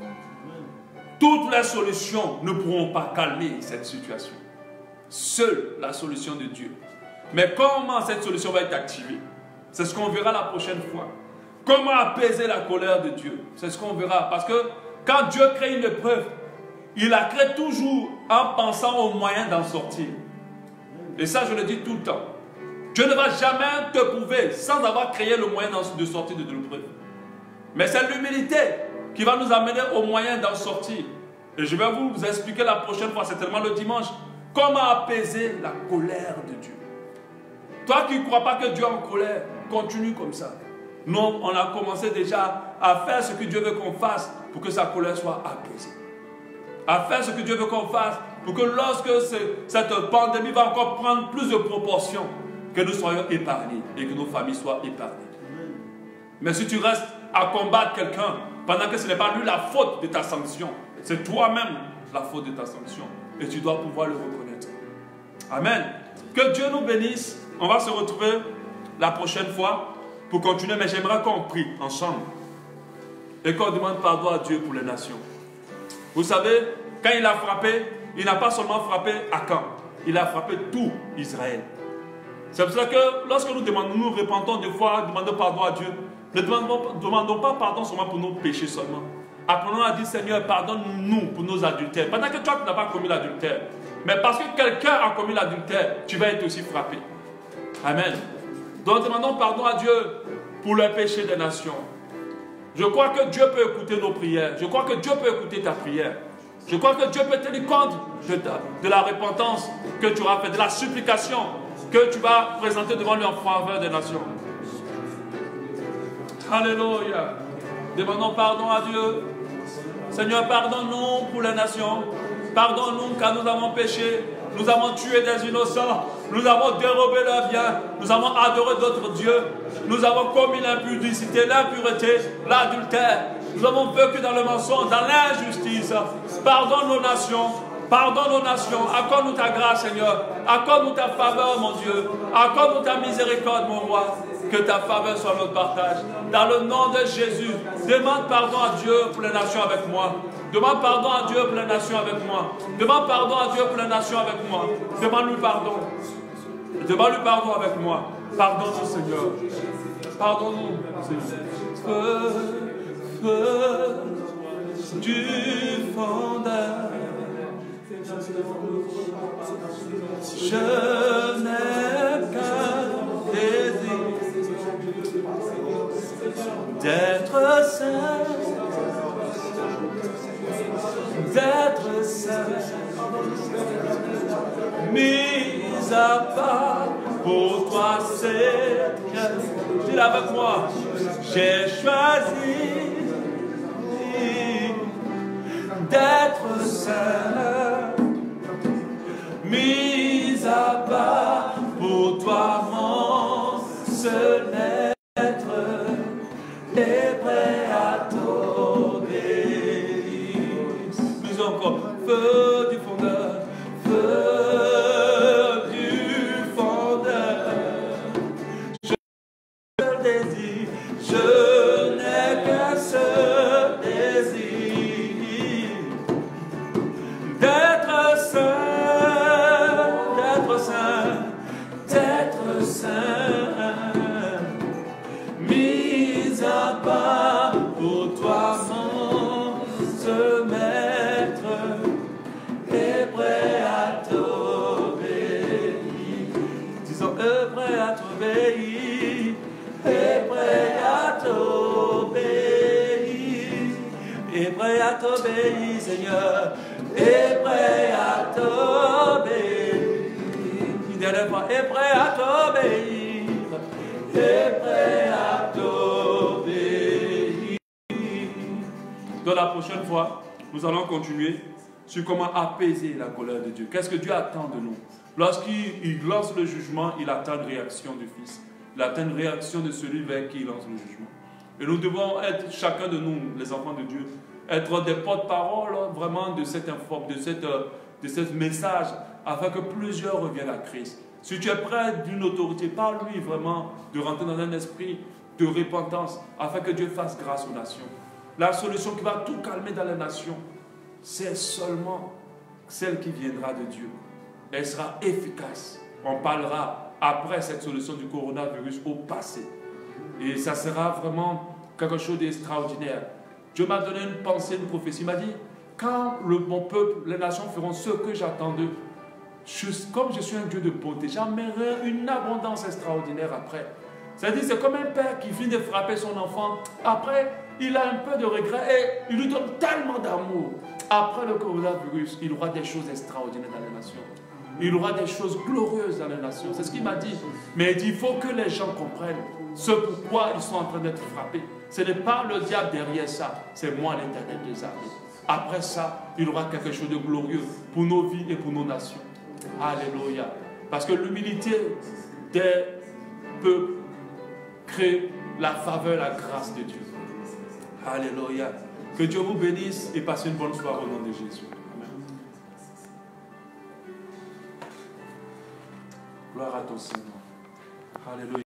Toutes les solutions ne pourront pas calmer cette situation. Seule la solution de Dieu. Mais comment cette solution va être activée? C'est ce qu'on verra la prochaine fois. Comment apaiser la colère de Dieu? C'est ce qu'on verra. Parce que quand Dieu crée une épreuve, il la crée toujours en pensant aux moyens d'en sortir. Et ça, je le dis tout le temps. Dieu ne va jamais te prouver sans avoir créé le moyen de sortir de l'épreuve. Mais c'est l'humilité qui va nous amener au moyen d'en sortir. Et je vais vous expliquer la prochaine fois, certainement le dimanche, comment apaiser la colère de Dieu. Toi qui ne crois pas que Dieu est en colère, continue comme ça. Nous, on a commencé déjà à faire ce que Dieu veut qu'on fasse pour que sa colère soit apaisée. À faire ce que Dieu veut qu'on fasse pour que lorsque cette pandémie va encore prendre plus de proportions, que nous soyons épargnés et que nos familles soient épargnées. Mais si tu restes à combattre quelqu'un pendant que ce n'est pas lui la faute de ta sanction, c'est toi-même la faute de ta sanction et tu dois pouvoir le reconnaître. Amen. Que Dieu nous bénisse. On va se retrouver la prochaine fois pour continuer, mais j'aimerais qu'on prie ensemble et qu'on demande pardon à Dieu pour les nations. Vous savez, quand il a frappé, il n'a pas seulement frappé Akan, il a frappé tout Israël. C'est pour ça que lorsque nous demandons, nous répentons des fois, demandons pardon à Dieu, ne demandons, demandons pas pardon seulement pour nos péchés seulement. Apprenons à dire, Seigneur, pardonne-nous pour nos adultères. Pendant que toi, tu n'as pas commis l'adultère. Mais parce que quelqu'un a commis l'adultère, tu vas être aussi frappé. Amen. Donc demandons pardon à Dieu pour les péchés des nations. Je crois que Dieu peut écouter nos prières. Je crois que Dieu peut écouter ta prière. Je crois que Dieu peut tenir compte de, ta, de la repentance que tu auras fait, de la supplication que tu vas présenter devant lui en faveur des nations. Alléluia. Demandons pardon à Dieu. Seigneur, pardonne-nous pour les nations. Pardonne-nous car nous avons péché. Nous avons tué des innocents. Nous avons dérobé leurs biens. Nous avons adoré d'autres dieux. Nous avons commis l'impudicité, l'impureté, l'adultère. Nous avons vécu dans le mensonge, dans l'injustice. Pardonne nos nations. Pardonne nos nations. Accorde-nous ta grâce, Seigneur. Accorde-nous ta faveur, mon Dieu. Accorde-nous ta miséricorde, mon roi. Que ta faveur soit notre partage. Dans le nom de Jésus, demande pardon à Dieu pour les nations avec moi. Demande pardon à Dieu pour les nations avec moi. Demande pardon à Dieu pour les nations avec moi. Demande-lui pardon. Demande-lui pardon avec moi. Pardonne-nous, Seigneur. Pardonne-nous. Feu, feu du fondeur. Je n'ai qu'un désir d'être saint, d'être saint, mis à part pour toi, Seigneur. Dis-le avec moi. J'ai choisi d'être saint, mis à part pour toi, mon seul être, et prêt à t'obéir. Plus encore, feu du fondeur, feu du fondeur. Je seul désir, je n'ai qu'un seul désir, d'être saint, d'être saint, d'être saint, mis à part pour toi, mon seul maître, et prêt à t'obéir. Disons, et prêt à t'obéir, et prêt à t'obéir, et prêt à t'obéir, Seigneur, et prêt à t'obéir. Une dernière fois, et prêt à t'obéir, et prêt à t'obéir. Dans la prochaine fois, nous allons continuer sur comment apaiser la colère de Dieu. Qu'est-ce que Dieu attend de nous? Lorsqu'il lance le jugement, il attend une réaction du Fils. Il attend une réaction de celui vers qui il lance le jugement. Et nous devons être, chacun de nous, les enfants de Dieu, être des porte-parole vraiment de cet informe, de cette, de ce message, afin que plusieurs reviennent à Christ. Si tu es près d'une autorité, parle-lui vraiment de rentrer dans un esprit de repentance, afin que Dieu fasse grâce aux nations. La solution qui va tout calmer dans les nations, c'est seulement celle qui viendra de Dieu. Elle sera efficace. On parlera après cette solution du coronavirus au passé. Et ça sera vraiment quelque chose d'extraordinaire. Dieu m'a donné une pensée, une prophétie. Il m'a dit, quand le, mon peuple, les nations feront ce que j'attends d'eux, comme je suis un Dieu de bonté, j'amènerai une abondance extraordinaire après. C'est-à-dire, c'est comme un père qui finit de frapper son enfant. Après, il a un peu de regret et il lui donne tellement d'amour. Après le coronavirus, il y aura des choses extraordinaires dans les nations. Il y aura des choses glorieuses dans les nations. C'est ce qu'il m'a dit. Mais il dit, il faut que les gens comprennent ce pourquoi ils sont en train d'être frappés. Ce n'est pas le diable derrière ça, c'est moi l'Éternel des armées. Après ça, il y aura quelque chose de glorieux pour nos vies et pour nos nations. Alléluia. Parce que l'humilité des peuples crée la faveur, la grâce de Dieu. Alléluia. Que Dieu vous bénisse et passez une bonne soirée au nom de Jésus. Amen. Gloire à ton Seigneur. Alléluia.